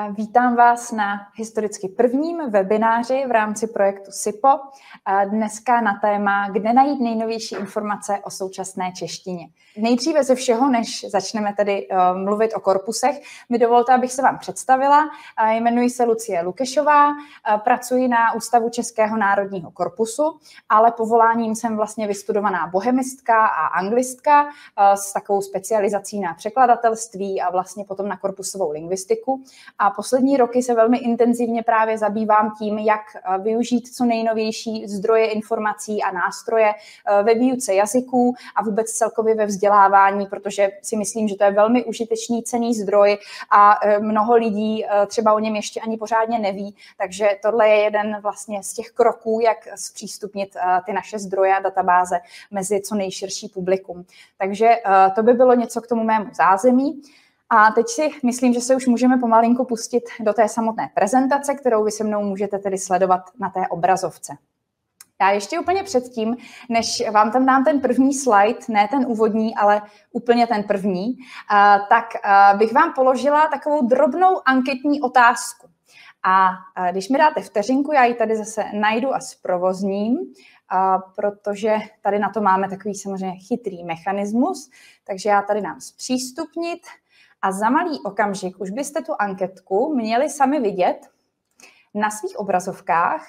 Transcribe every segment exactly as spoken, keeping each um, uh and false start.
Vítám vás na historicky prvním webináři v rámci projektu SIPO. Dneska na téma, kde najít nejnovější informace o současné češtině. Nejdříve ze všeho, než začneme tedy mluvit o korpusech, mi dovolte, abych se vám představila. Jmenuji se Lucie Lukešová, pracuji na Ústavu Českého národního korpusu, ale povoláním jsem vlastně vystudovaná bohemistka a anglistka s takovou specializací na překladatelství a vlastně potom na korpusovou lingvistiku. A poslední roky se velmi intenzivně právě zabývám tím, jak využít co nejnovější zdroje informací a nástroje ve výuce jazyků a vůbec celkově ve vzdělávání, protože si myslím, že to je velmi užitečný cenný zdroj a mnoho lidí třeba o něm ještě ani pořádně neví, takže tohle je jeden vlastně z těch kroků, jak zpřístupnit ty naše zdroje a databáze mezi co nejširší publikum. Takže to by bylo něco k tomu mému zázemí. A teď si myslím, že se už můžeme pomalinku pustit do té samotné prezentace, kterou vy se mnou můžete tedy sledovat na té obrazovce. Já ještě úplně předtím, než vám tam dám ten první slide, ne ten úvodní, ale úplně ten první, tak bych vám položila takovou drobnou anketní otázku. A když mi dáte vteřinku, já ji tady zase najdu a zprovozním, protože tady na to máme takový samozřejmě chytrý mechanismus, takže já tady dám zpřístupnit. A za malý okamžik už byste tu anketku měli sami vidět na svých obrazovkách.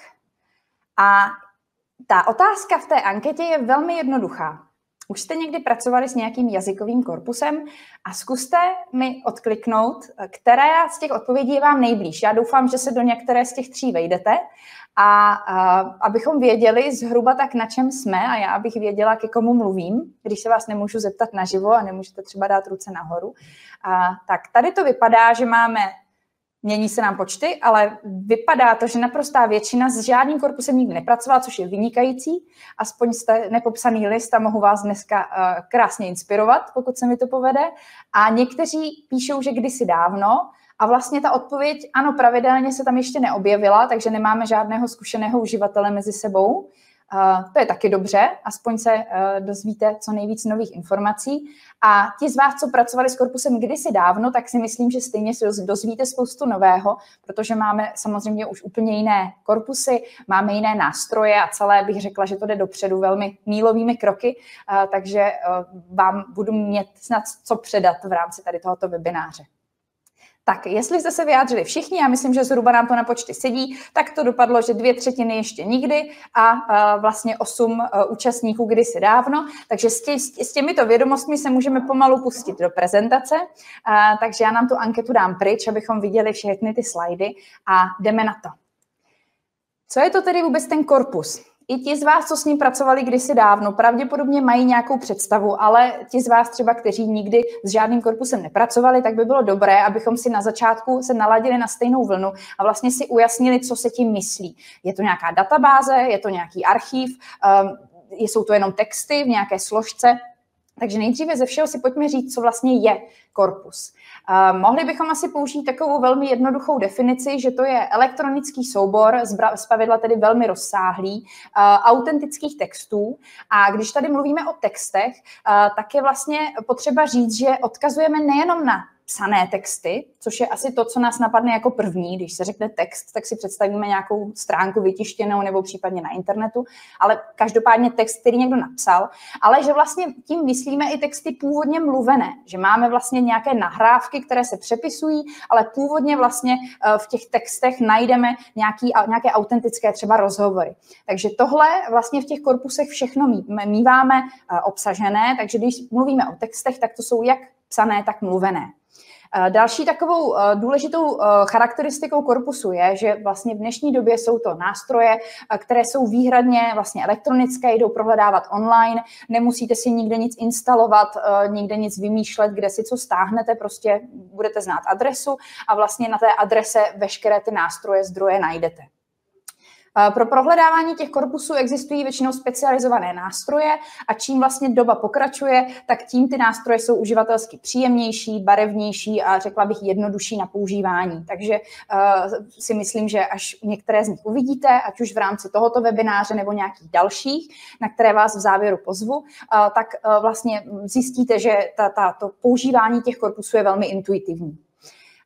A ta otázka v té anketě je velmi jednoduchá. Už jste někdy pracovali s nějakým jazykovým korpusem a zkuste mi odkliknout, která z těch odpovědí je vám nejblíž. Já doufám, že se do některé z těch tří vejdete a, a abychom věděli zhruba tak, na čem jsme a já abych věděla, ke komu mluvím, když se vás nemůžu zeptat naživo a nemůžete třeba dát ruce nahoru. A, tak tady to vypadá, že máme, mění se nám počty, ale vypadá to, že naprostá většina s žádným korpusem nikdy nepracovala, což je vynikající. Aspoň jste nepopsaný list a mohu vás dneska uh, krásně inspirovat, pokud se mi to povede. A někteří píšou, že kdysi dávno, a vlastně ta odpověď, ano, pravidelně se tam ještě neobjevila, takže nemáme žádného zkušeného uživatele mezi sebou. Uh, to je taky dobře, aspoň se uh, dozvíte co nejvíc nových informací. A ti z vás, co pracovali s korpusem kdysi dávno, tak si myslím, že stejně se dozvíte spoustu nového, protože máme samozřejmě už úplně jiné korpusy, máme jiné nástroje a celé bych řekla, že to jde dopředu velmi mílovými kroky, uh, takže uh, vám budu mít snad co předat v rámci tady tohoto webináře. Tak, jestli jste se vyjádřili všichni, já myslím, že zhruba nám to na počty sedí, tak to dopadlo, že dvě třetiny ještě nikdy a uh, vlastně osm uh, účastníků kdysi dávno. Takže s, tě, s těmito vědomostmi se můžeme pomalu pustit do prezentace. Uh, takže já nám tu anketu dám pryč, abychom viděli všechny ty slajdy a jdeme na to. Co je to tedy vůbec ten korpus? I ti z vás, co s ním pracovali kdysi dávno, pravděpodobně mají nějakou představu, ale ti z vás třeba, kteří nikdy s žádným korpusem nepracovali, tak by bylo dobré, abychom si na začátku se naladili na stejnou vlnu a vlastně si ujasnili, co se tím myslí. Je to nějaká databáze, je to nějaký archív, jsou to jenom texty v nějaké složce. Takže nejdříve ze všeho si pojďme říct, co vlastně je korpus. Uh, mohli bychom asi použít takovou velmi jednoduchou definici, že to je elektronický soubor, zpravidla tedy velmi rozsáhlý, uh, autentických textů. A když tady mluvíme o textech, uh, tak je vlastně potřeba říct, že odkazujeme nejenom na psané texty, což je asi to, co nás napadne jako první. Když se řekne text, tak si představíme nějakou stránku vytištěnou nebo případně na internetu, ale každopádně text, který někdo napsal, ale že vlastně tím myslíme i texty původně mluvené, že máme vlastně nějaké nahrávky, které se přepisují, ale původně vlastně v těch textech najdeme nějaký, nějaké autentické třeba rozhovory. Takže tohle vlastně v těch korpusech všechno míváme obsažené, takže když mluvíme o textech, tak to jsou jak psané, tak mluvené. Další takovou důležitou charakteristikou korpusu je, že vlastně v dnešní době jsou to nástroje, které jsou výhradně vlastně elektronické, jdou prohledávat online, nemusíte si nikde nic instalovat, nikde nic vymýšlet, kde si co stáhnete, prostě budete znát adresu a vlastně na té adrese veškeré ty nástroje, zdroje najdete. Pro prohledávání těch korpusů existují většinou specializované nástroje a čím vlastně doba pokračuje, tak tím ty nástroje jsou uživatelsky příjemnější, barevnější a řekla bych jednodušší na používání. Takže uh, si myslím, že až některé z nich uvidíte, ať už v rámci tohoto webináře nebo nějakých dalších, na které vás v závěru pozvu, uh, tak uh, vlastně zjistíte, že ta, ta, to používání těch korpusů je velmi intuitivní.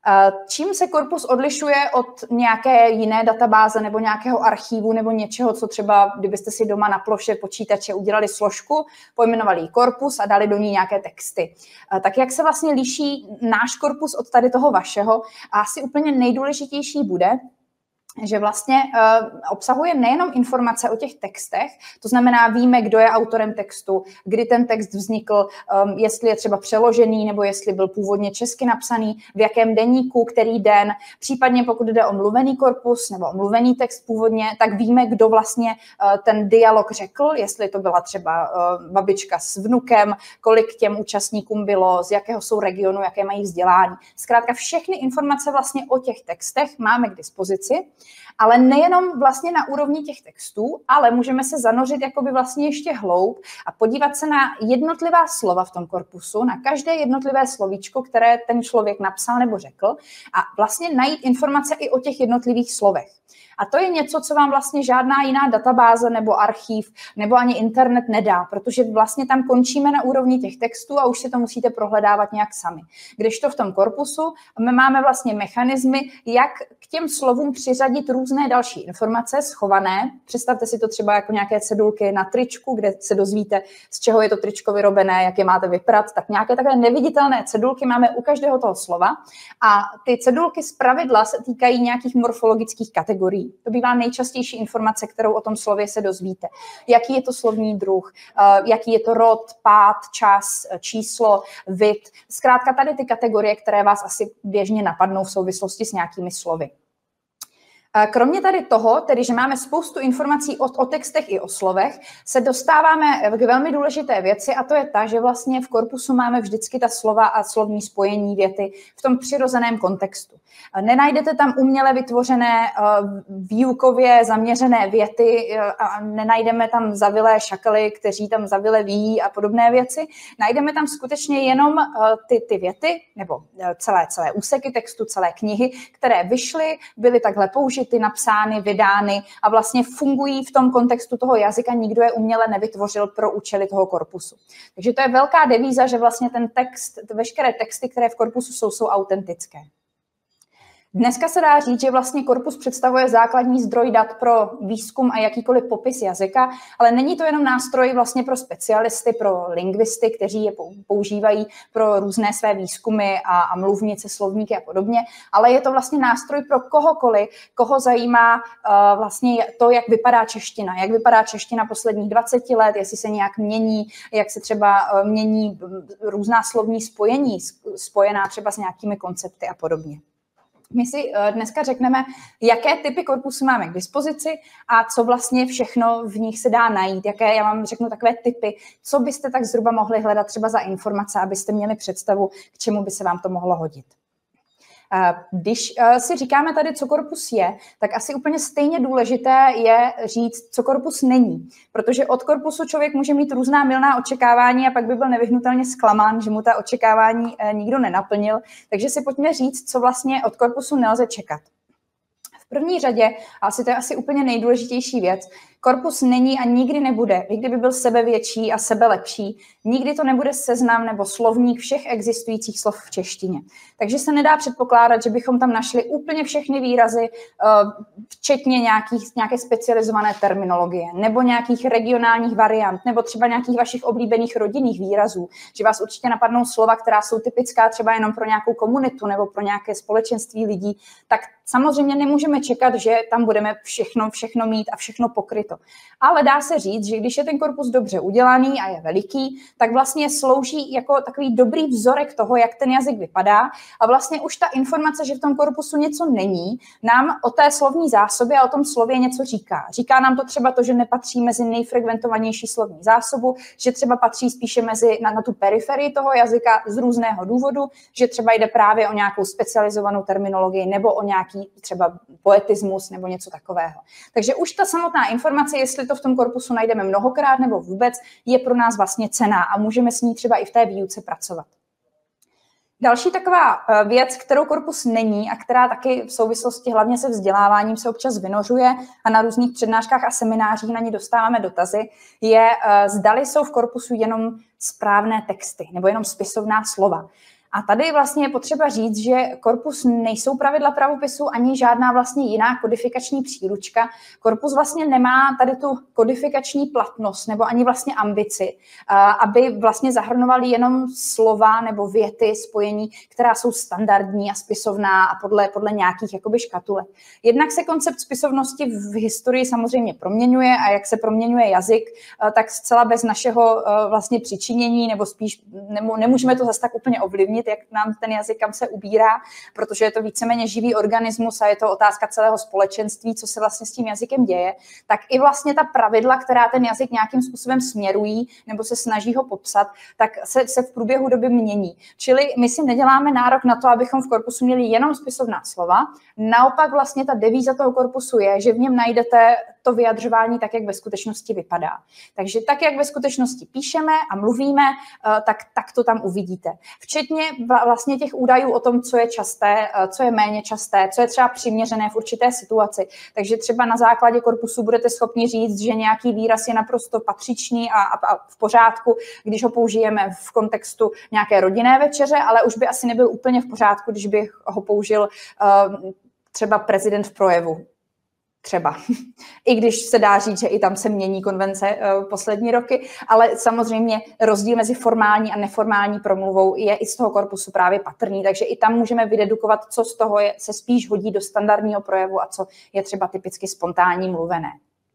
Čím se korpus odlišuje od nějaké jiné databáze nebo nějakého archívu nebo něčeho, co třeba, kdybyste si doma na ploše počítače udělali složku, pojmenovali ji korpus a dali do ní nějaké texty. Tak jak se vlastně liší náš korpus od tady toho vašeho? A asi úplně nejdůležitější bude, že vlastně uh, obsahuje nejenom informace o těch textech, to znamená, víme, kdo je autorem textu, kdy ten text vznikl, um, jestli je třeba přeložený, nebo jestli byl původně česky napsaný, v jakém deníku, který den, případně pokud jde o mluvený korpus nebo o mluvený text původně, tak víme, kdo vlastně uh, ten dialog řekl, jestli to byla třeba uh, babička s vnukem, kolik těm účastníkům bylo, z jakého jsou regionu, jaké mají vzdělání. Zkrátka všechny informace vlastně o těch textech máme k dispozici. Ale nejenom vlastně na úrovni těch textů, ale můžeme se zanořit jakoby vlastně ještě hloub a podívat se na jednotlivá slova v tom korpusu, na každé jednotlivé slovíčko, které ten člověk napsal nebo řekl a vlastně najít informace i o těch jednotlivých slovech. A to je něco, co vám vlastně žádná jiná databáze nebo archív nebo ani internet nedá, protože vlastně tam končíme na úrovni těch textů a už si to musíte prohledávat nějak sami. Kdežto v tom korpusu my máme vlastně mechanismy, jak k těm slovům přiřadit různé další informace schované. Představte si to třeba jako nějaké cedulky na tričku, kde se dozvíte, z čeho je to tričko vyrobené, jak je máte vyprat, tak nějaké takové neviditelné cedulky máme u každého toho slova a ty cedulky zpravidla se týkají nějakých morfologických kategorií. To bývá nejčastější informace, kterou o tom slově se dozvíte. Jaký je to slovní druh, jaký je to rod, pád, čas, číslo, vid. Zkrátka tady ty kategorie, které vás asi běžně napadnou v souvislosti s nějakými slovy. Kromě tady toho, tedy že máme spoustu informací o, o textech i o slovech, se dostáváme k velmi důležité věci a to je ta, že vlastně v korpusu máme vždycky ta slova a slovní spojení věty v tom přirozeném kontextu. Nenajdete tam uměle vytvořené výukově zaměřené věty a nenajdeme tam zavilé šakaly, kteří tam zavile ví a podobné věci. Najdeme tam skutečně jenom ty, ty věty nebo celé, celé úseky textu, celé knihy, které vyšly, byly takhle použity, napsány, vydány a vlastně fungují v tom kontextu toho jazyka, nikdo je uměle nevytvořil pro účely toho korpusu. Takže to je velká devíza, že vlastně ten text, veškeré texty, které v korpusu jsou, jsou autentické. Dneska se dá říct, že vlastně korpus představuje základní zdroj dat pro výzkum a jakýkoliv popis jazyka, ale není to jenom nástroj vlastně pro specialisty, pro lingvisty, kteří je používají pro různé své výzkumy a, a mluvnice, slovníky a podobně, ale je to vlastně nástroj pro kohokoliv, koho zajímá uh, vlastně to, jak vypadá čeština, jak vypadá čeština posledních dvacet let, jestli se nějak mění, jak se třeba uh, mění různá slovní spojení, spojená třeba s nějakými koncepty a podobně. My si dneska řekneme, jaké typy korpusů máme k dispozici a co vlastně všechno v nich se dá najít, jaké, já vám řeknu takové typy, co byste tak zhruba mohli hledat třeba za informace, abyste měli představu, k čemu by se vám to mohlo hodit. Když si říkáme tady, co korpus je, tak asi úplně stejně důležité je říct, co korpus není. Protože od korpusu člověk může mít různá mylná očekávání a pak by byl nevyhnutelně zklamán, že mu ta očekávání nikdo nenaplnil. Takže si pojďme říct, co vlastně od korpusu nelze čekat. V první řadě, a asi to je asi úplně nejdůležitější věc, korpus není a nikdy nebude, i kdyby byl sebevětší a sebelepší, nikdy to nebude seznam nebo slovník všech existujících slov v češtině. Takže se nedá předpokládat, že bychom tam našli úplně všechny výrazy, včetně nějakých, nějaké specializované terminologie, nebo nějakých regionálních variant, nebo třeba nějakých vašich oblíbených rodinných výrazů, že vás určitě napadnou slova, která jsou typická třeba jenom pro nějakou komunitu nebo pro nějaké společenství lidí, tak samozřejmě nemůžeme čekat, že tam budeme všechno, všechno mít a všechno pokryto. Ale dá se říct, že když je ten korpus dobře udělaný a je veliký, tak vlastně slouží jako takový dobrý vzorek toho, jak ten jazyk vypadá a vlastně už ta informace, že v tom korpusu něco není, nám o té slovní zásobě a o tom slově něco říká. Říká nám to třeba to, že nepatří mezi nejfrekventovanější slovní zásobu, že třeba patří spíše mezi, na, na tu periferii toho jazyka z různého důvodu, že třeba jde právě o nějakou specializovanou terminologii nebo o nějaký třeba poetismus nebo něco takového. Takže už ta samotná informace, jestli to v tom korpusu najdeme mnohokrát nebo vůbec, je pro nás vlastně cenná a můžeme s ní třeba i v té výuce pracovat. Další taková věc, kterou korpus není a která taky v souvislosti hlavně se vzděláváním se občas vynořuje a na různých přednáškách a seminářích na ně dostáváme dotazy, je, zdali jsou v korpusu jenom správné texty nebo jenom spisovná slova. A tady vlastně je potřeba říct, že korpus nejsou pravidla pravopisu ani žádná vlastně jiná kodifikační příručka. Korpus vlastně nemá tady tu kodifikační platnost nebo ani vlastně ambici, aby vlastně zahrnovaly jenom slova nebo věty, spojení, která jsou standardní a spisovná a podle, podle nějakých jakoby škatulek. Jednak se koncept spisovnosti v historii samozřejmě proměňuje a jak se proměňuje jazyk, tak zcela bez našeho vlastně přičinění nebo spíš nemůžeme to zase tak úplně ovlivnit, jak nám ten jazyk kam se ubírá, protože je to víceméně živý organismus a je to otázka celého společenství, co se vlastně s tím jazykem děje, tak i vlastně ta pravidla, která ten jazyk nějakým způsobem směrují nebo se snaží ho popsat, tak se, se v průběhu doby mění. Čili my si neděláme nárok na to, abychom v korpusu měli jenom spisovná slova. Naopak vlastně ta devíza toho korpusu je, že v něm najdete to vyjadřování tak, jak ve skutečnosti vypadá. Takže tak, jak ve skutečnosti píšeme a mluvíme, tak, tak to tam uvidíte. Včetně vlastně těch údajů o tom, co je časté, co je méně časté, co je třeba přiměřené v určité situaci. Takže třeba na základě korpusu budete schopni říct, že nějaký výraz je naprosto patřičný a, a, a v pořádku, když ho použijeme v kontextu nějaké rodinné večeře, ale už by asi nebyl úplně v pořádku, když bych ho použil uh, třeba prezident v projevu. Třeba. I když se dá říct, že i tam se mění konvence uh, poslední roky, ale samozřejmě rozdíl mezi formální a neformální promluvou je i z toho korpusu právě patrný, takže i tam můžeme vydedukovat, co z toho je, se spíš hodí do standardního projevu a co je třeba typicky spontánní mluvené.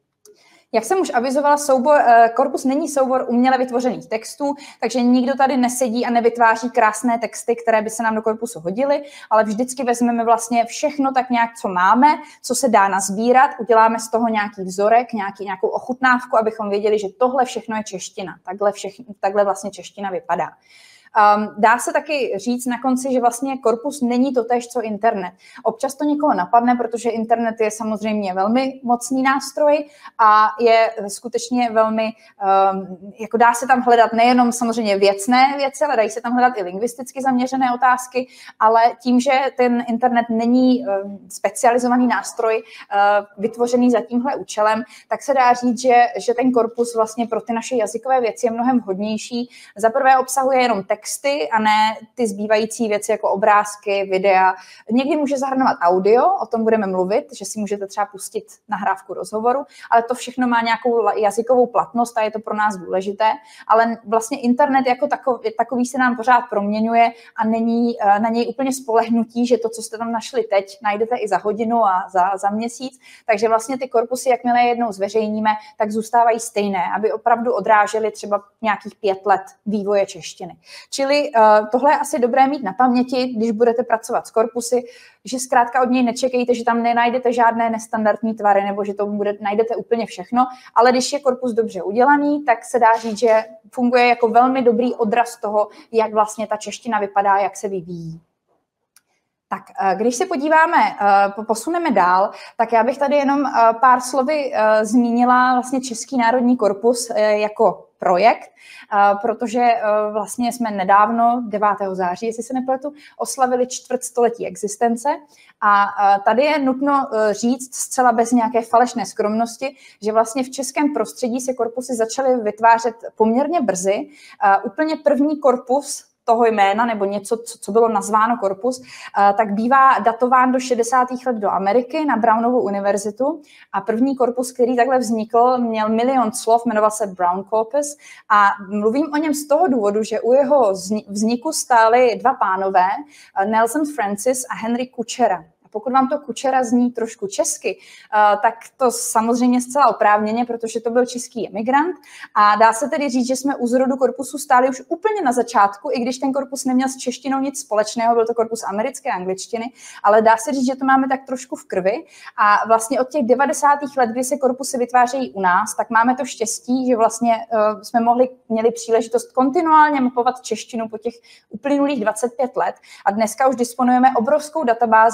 Jak jsem už avizovala, soubor, korpus není soubor uměle vytvořených textů, takže nikdo tady nesedí a nevytváří krásné texty, které by se nám do korpusu hodily, ale vždycky vezmeme vlastně všechno tak nějak, co máme, co se dá nazbírat, uděláme z toho nějaký vzorek, nějaký, nějakou ochutnávku, abychom věděli, že tohle všechno je čeština. Takhle, všechno, takhle vlastně čeština vypadá. Um, dá se taky říct na konci, že vlastně korpus není totéž, co internet. Občas to někoho napadne, protože internet je samozřejmě velmi mocný nástroj a je skutečně velmi, um, jako dá se tam hledat nejenom samozřejmě věcné věci, ale dají se tam hledat i lingvisticky zaměřené otázky, ale tím, že ten internet není um, specializovaný nástroj uh, vytvořený za tímhle účelem, tak se dá říct, že, že ten korpus vlastně pro ty naše jazykové věci je mnohem hodnější. Za prvé obsahuje jenom text, texty a ne ty zbývající věci jako obrázky, videa. Někdy může zahrnovat audio, o tom budeme mluvit, že si můžete třeba pustit nahrávku rozhovoru, ale to všechno má nějakou jazykovou platnost a je to pro nás důležité. Ale vlastně internet jako takový, takový se nám pořád proměňuje a není na něj úplně spolehnutí, že to, co jste tam našli teď, najdete i za hodinu a za, za měsíc. Takže vlastně ty korpusy, jakmile jednou zveřejníme, tak zůstávají stejné, aby opravdu odrážely třeba nějakých pět let vývoje češtiny. Čili uh, tohle je asi dobré mít na paměti, když budete pracovat s korpusy, že zkrátka od něj nečekejte, že tam nenajdete žádné nestandardní tvary nebo že to bude, najdete úplně všechno, ale když je korpus dobře udělaný, tak se dá říct, že funguje jako velmi dobrý odraz toho, jak vlastně ta čeština vypadá, jak se vyvíjí. Tak když se podíváme, posuneme dál, tak já bych tady jenom pár slovy zmínila vlastně Český národní korpus jako projekt, protože vlastně jsme nedávno, devátého září, jestli se nepletu, oslavili čtvrtstoletí existence a tady je nutno říct zcela bez nějaké falešné skromnosti, že vlastně v českém prostředí se korpusy začaly vytvářet poměrně brzy. Úplně první korpus toho jména nebo něco, co, co bylo nazváno korpus, tak bývá datován do šedesátých let do Ameriky na Brownovu univerzitu a první korpus, který takhle vznikl, měl milion slov, jmenoval se Brown Corpus a mluvím o něm z toho důvodu, že u jeho vzniku stáli dva pánové, Nelson Francis a Henry Kučera. Pokud vám to Kučera zní trošku česky, tak to samozřejmě zcela oprávněně, protože to byl český emigrant a dá se tedy říct, že jsme u zrodu korpusu stáli už úplně na začátku, i když ten korpus neměl s češtinou nic společného, byl to korpus americké angličtiny, ale dá se říct, že to máme tak trošku v krvi a vlastně od těch devadesátých let, kdy se korpusy vytvářejí u nás, tak máme to štěstí, že vlastně uh, jsme mohli, měli příležitost kontinuálně mapovat češtinu po těch uplynulých dvacet pět let a dneska už disponujeme obrovskou databází vlastně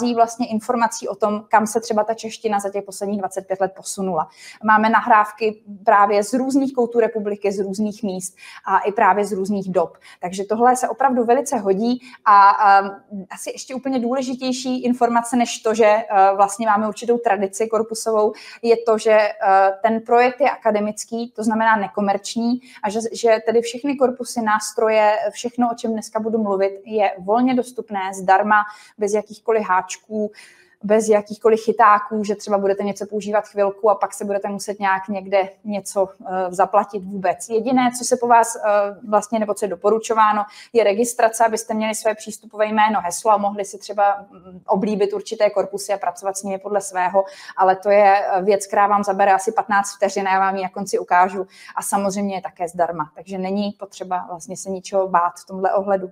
vlastně informací o tom, kam se třeba ta čeština za těch posledních dvacet pět let posunula. Máme nahrávky právě z různých koutů republiky, z různých míst a i právě z různých dob. Takže tohle se opravdu velice hodí a, a asi ještě úplně důležitější informace než to, že uh, vlastně máme určitou tradici korpusovou, je to, že uh, ten projekt je akademický, to znamená nekomerční a že, že tedy všechny korpusy, nástroje, všechno, o čem dneska budu mluvit, je volně dostupné, zdarma, bez jakýchkoliv háčků, bez jakýchkoliv chytáků, že třeba budete něco používat chvilku a pak se budete muset nějak někde něco uh, zaplatit vůbec. Jediné, co se po vás uh, vlastně, nebo co je doporučováno, je registrace, abyste měli své přístupové jméno, heslo a mohli si třeba um, oblíbit určité korpusy a pracovat s nimi podle svého, ale to je věc, která vám zabere asi patnáct vteřin a já vám ji na konci ukážu a samozřejmě je také zdarma, takže není potřeba vlastně se ničeho bát v tomhle ohledu.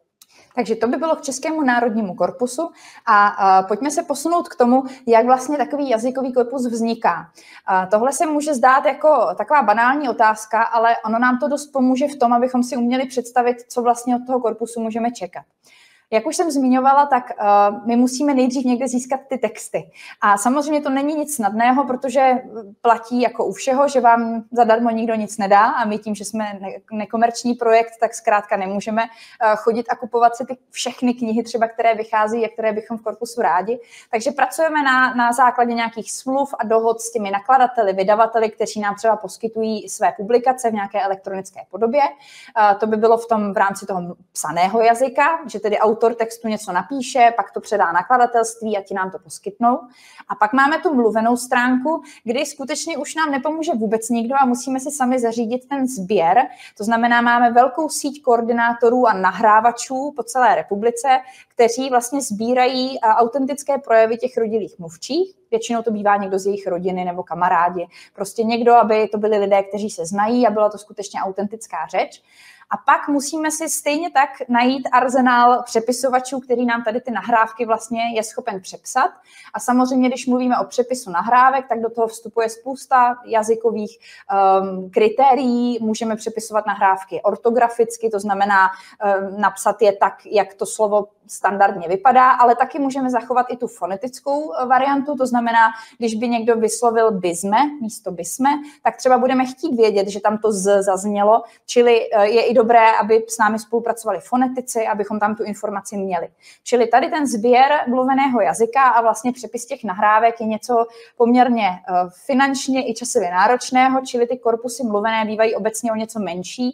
Takže to by bylo k Českému národnímu korpusu a, a pojďme se posunout k tomu, jak vlastně takový jazykový korpus vzniká. A tohle se může zdát jako taková banální otázka, ale ono nám to dost pomůže v tom, abychom si uměli představit, co vlastně od toho korpusu můžeme čekat. Jak už jsem zmiňovala, tak uh, my musíme nejdřív někde získat ty texty. A samozřejmě to není nic snadného, protože platí jako u všeho, že vám zadarmo nikdo nic nedá a my tím, že jsme ne- nekomerční projekt, tak zkrátka nemůžeme uh, chodit a kupovat si ty všechny knihy třeba, které vychází a které bychom v korpusu rádi. Takže pracujeme na, na základě nějakých smluv a dohod s těmi nakladateli, vydavateli, kteří nám třeba poskytují své publikace v nějaké elektronické podobě. Uh, to by bylo v tom v rámci toho psaného jazyka, že tedy autor textu něco napíše, pak to předá nakladatelství a ti nám to poskytnou. A pak máme tu mluvenou stránku, kdy skutečně už nám nepomůže vůbec nikdo a musíme si sami zařídit ten sběr. To znamená, máme velkou síť koordinátorů a nahrávačů po celé republice, kteří vlastně sbírají autentické projevy těch rodilých mluvčích. Většinou to bývá někdo z jejich rodiny nebo kamarádi. Prostě někdo, aby to byli lidé, kteří se znají a byla to skutečně autentická řeč. A pak musíme si stejně tak najít arzenál přepisovačů, který nám tady ty nahrávky vlastně je schopen přepsat. A samozřejmě, když mluvíme o přepisu nahrávek, tak do toho vstupuje spousta jazykových um, kritérií. Můžeme přepisovat nahrávky ortograficky, to znamená um, napsat je tak, jak to slovo standardně vypadá, ale taky můžeme zachovat i tu fonetickou variantu, to znamená, když by někdo vyslovil byzme místo bysme, tak třeba budeme chtít vědět, že tam to z zaznělo, čili je i dobré, aby s námi spolupracovali fonetici, abychom tam tu informaci měli. Čili tady ten sběr mluveného jazyka a vlastně přepis těch nahrávek je něco poměrně finančně i časově náročného, čili ty korpusy mluvené bývají obecně o něco menší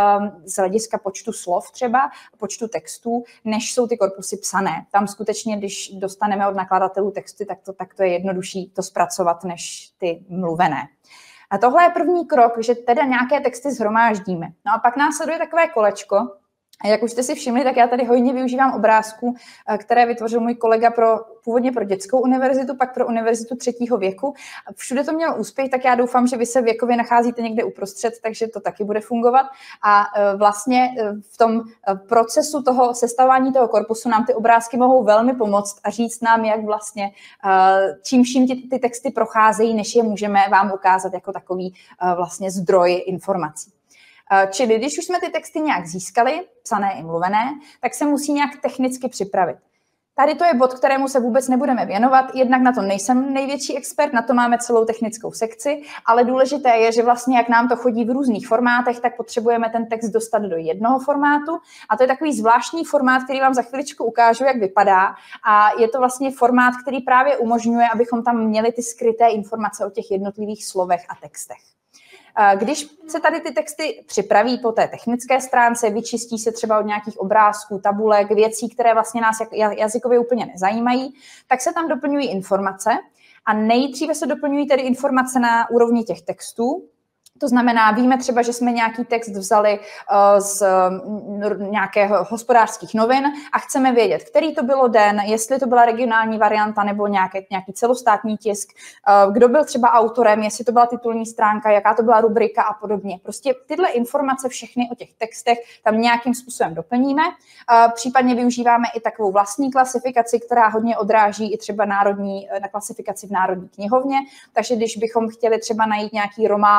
z hlediska počtu slov třeba, počtu textů, než jsou ty korpusy psané. Tam skutečně, když dostaneme od nakladatelů texty, tak to, tak to je jednodušší to zpracovat, než ty mluvené. A tohle je první krok, že teda nějaké texty shromáždíme. No a pak následuje takové kolečko. A jak už jste si všimli, tak já tady hojně využívám obrázků, které vytvořil můj kolega pro, původně pro dětskou univerzitu, pak pro univerzitu třetího věku. Všude to mělo úspěch, tak já doufám, že vy se věkově nacházíte někde uprostřed, takže to taky bude fungovat. A vlastně v tom procesu toho sestavování toho korpusu nám ty obrázky mohou velmi pomoct a říct nám, jak vlastně čím vším ty, ty texty procházejí, než je můžeme vám ukázat jako takový vlastně zdroj informací. Čili když už jsme ty texty nějak získali, psané i mluvené, tak se musí nějak technicky připravit. Tady to je bod, kterému se vůbec nebudeme věnovat, jednak na to nejsem největší expert, na to máme celou technickou sekci, ale důležité je, že vlastně jak nám to chodí v různých formátech, tak potřebujeme ten text dostat do jednoho formátu a to je takový zvláštní formát, který vám za chviličku ukážu, jak vypadá a je to vlastně formát, který právě umožňuje, abychom tam měli ty skryté informace o těch jednotlivých slovech a textech. Když se tady ty texty připraví po té technické stránce, vyčistí se třeba od nějakých obrázků, tabulek, věcí, které vlastně nás jazykově úplně nezajímají, tak se tam doplňují informace a nejdříve se doplňují tedy informace na úrovni těch textů. To znamená, víme třeba, že jsme nějaký text vzali z nějakého hospodářských novin a chceme vědět, který to bylo den, jestli to byla regionální varianta nebo nějaký, nějaký celostátní tisk, kdo byl třeba autorem, jestli to byla titulní stránka, jaká to byla rubrika a podobně. Prostě tyhle informace všechny o těch textech tam nějakým způsobem doplníme. Případně využíváme i takovou vlastní klasifikaci, která hodně odráží i třeba národní, na klasifikaci v Národní knihovně. Takže když bychom chtěli třeba najít nějaký román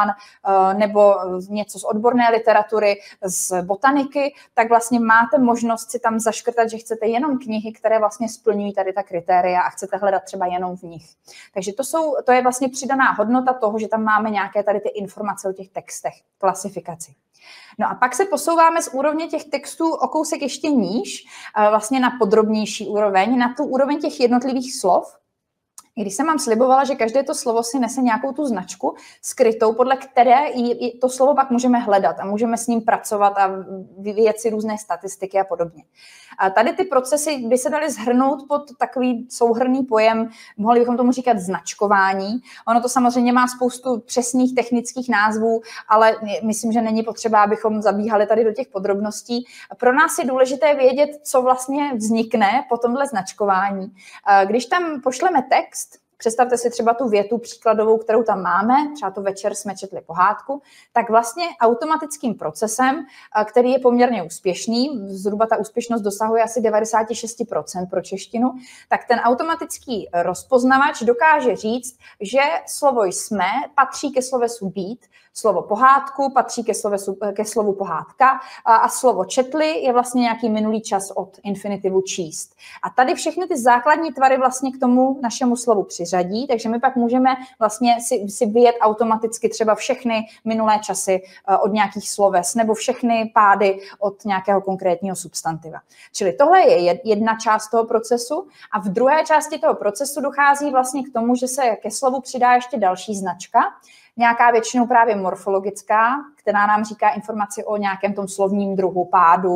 nebo něco z odborné literatury, z botaniky, tak vlastně máte možnost si tam zaškrtat, že chcete jenom knihy, které vlastně splňují tady ta kritéria a chcete hledat třeba jenom v nich. Takže to, jsou, to je vlastně přidaná hodnota toho, že tam máme nějaké tady ty informace o těch textech, klasifikaci. No a pak se posouváme z úrovně těch textů o kousek ještě níž, vlastně na podrobnější úroveň, na tu úroveň těch jednotlivých slov. Když jsem vám slibovala, že každé to slovo si nese nějakou tu značku skrytou, podle které to slovo pak můžeme hledat a můžeme s ním pracovat a vyvíjet si různé statistiky a podobně. A tady ty procesy by se daly shrnout pod takový souhrnný pojem, mohli bychom tomu říkat značkování. Ono to samozřejmě má spoustu přesných technických názvů, ale myslím, že není potřeba, abychom zabíhali tady do těch podrobností. Pro nás je důležité vědět, co vlastně vznikne po tomhle značkování. Když tam pošleme text, představte si třeba tu větu příkladovou, kterou tam máme, třeba to večer jsme četli pohádku, tak vlastně automatickým procesem, který je poměrně úspěšný, zhruba ta úspěšnost dosahuje asi devadesát šest procent pro češtinu, tak ten automatický rozpoznavač dokáže říct, že slovo jsme patří ke slovesu být, slovo pohádku patří ke, slovesu, ke slovu pohádka a, a slovo četli je vlastně nějaký minulý čas od infinitivu číst. A tady všechny ty základní tvary vlastně k tomu našemu slovu přiřadí, takže my pak můžeme vlastně si, si vyjet automaticky třeba všechny minulé časy od nějakých sloves nebo všechny pády od nějakého konkrétního substantiva. Čili tohle je jedna část toho procesu a v druhé části toho procesu dochází vlastně k tomu, že se ke slovu přidá ještě další značka, nějaká většinou právě morfologická, která nám říká informaci o nějakém tom slovním druhu, pádu,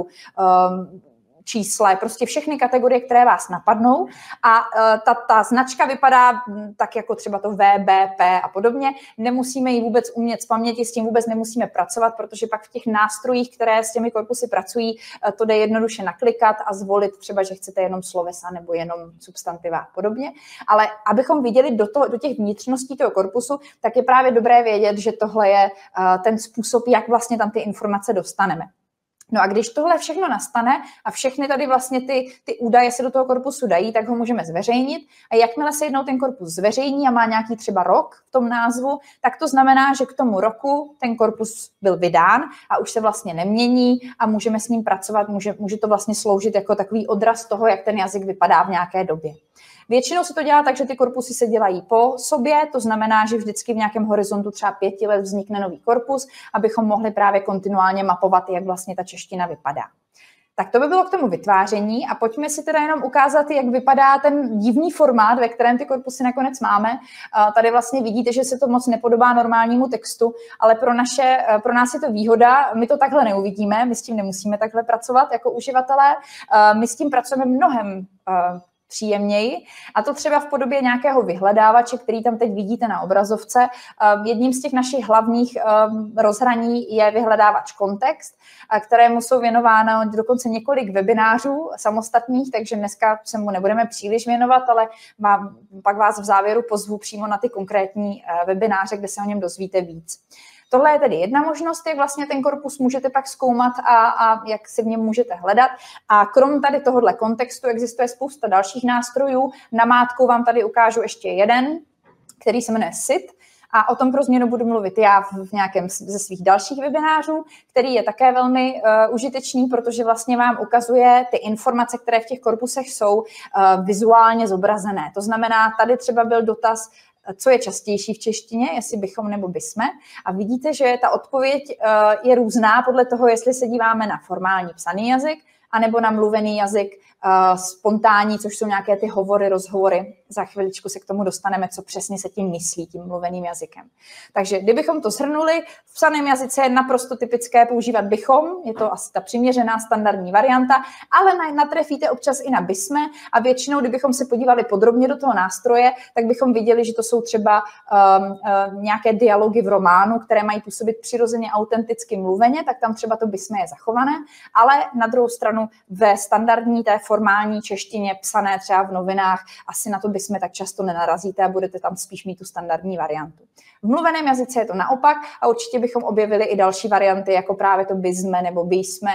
um, čísle, prostě všechny kategorie, které vás napadnou a uh, ta, ta značka vypadá tak jako třeba to V, B, P a podobně. Nemusíme ji vůbec umět z paměti, s tím vůbec nemusíme pracovat, protože pak v těch nástrojích, které s těmi korpusy pracují, uh, to jde jednoduše naklikat a zvolit třeba, že chcete jenom slovesa nebo jenom substantiva a podobně. Ale abychom viděli do, toho, do těch vnitřností toho korpusu, tak je právě dobré vědět, že tohle je uh, ten způsob, jak vlastně tam ty informace dostaneme. No a když tohle všechno nastane a všechny tady vlastně ty, ty údaje se do toho korpusu dají, tak ho můžeme zveřejnit a jakmile se jednou ten korpus zveřejní a má nějaký třeba rok v tom názvu, tak to znamená, že k tomu roku ten korpus byl vydán a už se vlastně nemění a můžeme s ním pracovat, může, může to vlastně sloužit jako takový odraz toho, jak ten jazyk vypadá v nějaké době. Většinou se to dělá tak, že ty korpusy se dělají po sobě, to znamená, že vždycky v nějakém horizontu třeba pěti let vznikne nový korpus, abychom mohli právě kontinuálně mapovat, jak vlastně ta čeština vypadá. Tak to by bylo k tomu vytváření a pojďme si teda jenom ukázat, jak vypadá ten divný formát, ve kterém ty korpusy nakonec máme. Tady vlastně vidíte, že se to moc nepodobá normálnímu textu, ale pro, naše, pro nás je to výhoda, my to takhle neuvidíme, my s tím nemusíme takhle pracovat jako uživatelé, my s tím pracujeme mnohem příjemněji. A to třeba v podobě nějakého vyhledávače, který tam teď vidíte na obrazovce. Jedním z těch našich hlavních rozhraní je vyhledávač Kontext, kterému jsou věnováno dokonce několik webinářů samostatných, takže dneska se mu nebudeme příliš věnovat, ale vám, pak vás v závěru pozvu přímo na ty konkrétní webináře, kde se o něm dozvíte víc. Tohle je tedy jedna možnost, jak vlastně ten korpus můžete pak zkoumat a, a jak si v něm můžete hledat. A krom tady tohohle kontextu existuje spousta dalších nástrojů. Namátkou vám tady ukážu ještě jeden, který se jmenuje S I T. A o tom pro změnu budu mluvit já v nějakém ze svých dalších webinářů, který je také velmi uh, užitečný, protože vlastně vám ukazuje ty informace, které v těch korpusech jsou uh, vizuálně zobrazené. To znamená, tady třeba byl dotaz, co je častější v češtině, jestli bychom nebo bysme. A vidíte, že ta odpověď je různá podle toho, jestli se díváme na formální psaný jazyk, anebo na mluvený jazyk uh, spontánní, což jsou nějaké ty hovory, rozhovory. Za chviličku se k tomu dostaneme, co přesně se tím myslí, tím mluveným jazykem. Takže kdybychom to shrnuli, v psaném jazyce je naprosto typické používat bychom, je to asi ta přiměřená standardní varianta, ale natrefíte občas i na bysme a většinou, kdybychom se podívali podrobně do toho nástroje, tak bychom viděli, že to jsou třeba um, um, nějaké dialogy v románu, které mají působit přirozeně autenticky mluveně, tak tam třeba to bysme je zachované, ale na druhou stranu ve standardní té formální češtině psané třeba v novinách asi na to bysme tak často nenarazíte a budete tam spíš mít tu standardní variantu. V mluveném jazyce je to naopak a určitě bychom objevili i další varianty, jako právě to bysme nebo bysme,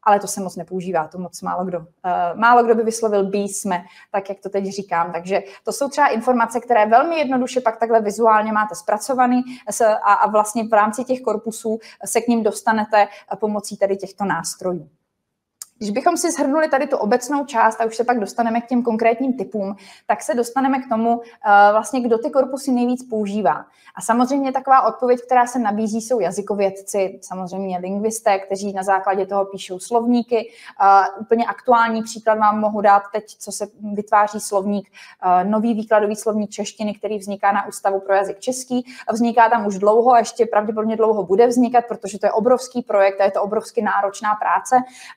ale to se moc nepoužívá, to moc málo kdo. Uh, málo kdo by vyslovil be, jsme, tak jak to teď říkám. Takže to jsou třeba informace, které velmi jednoduše pak takhle vizuálně máte zpracovaný a, a vlastně v rámci těch korpusů se k ním dostanete pomocí tady těchto nástrojů. Když bychom si shrnuli tady tu obecnou část a už se pak dostaneme k těm konkrétním typům, tak se dostaneme k tomu, vlastně, kdo ty korpusy nejvíc používá. A samozřejmě taková odpověď, která se nabízí, jsou jazykovědci, samozřejmě lingvisté, kteří na základě toho píšou slovníky. Úplně aktuální příklad vám mohu dát teď, co se vytváří slovník, nový výkladový slovník češtiny, který vzniká na Ústavu pro jazyk český. Vzniká tam už dlouho a ještě pravděpodobně dlouho bude vznikat, protože to je obrovský projekt a je to obrovsky náročná práce.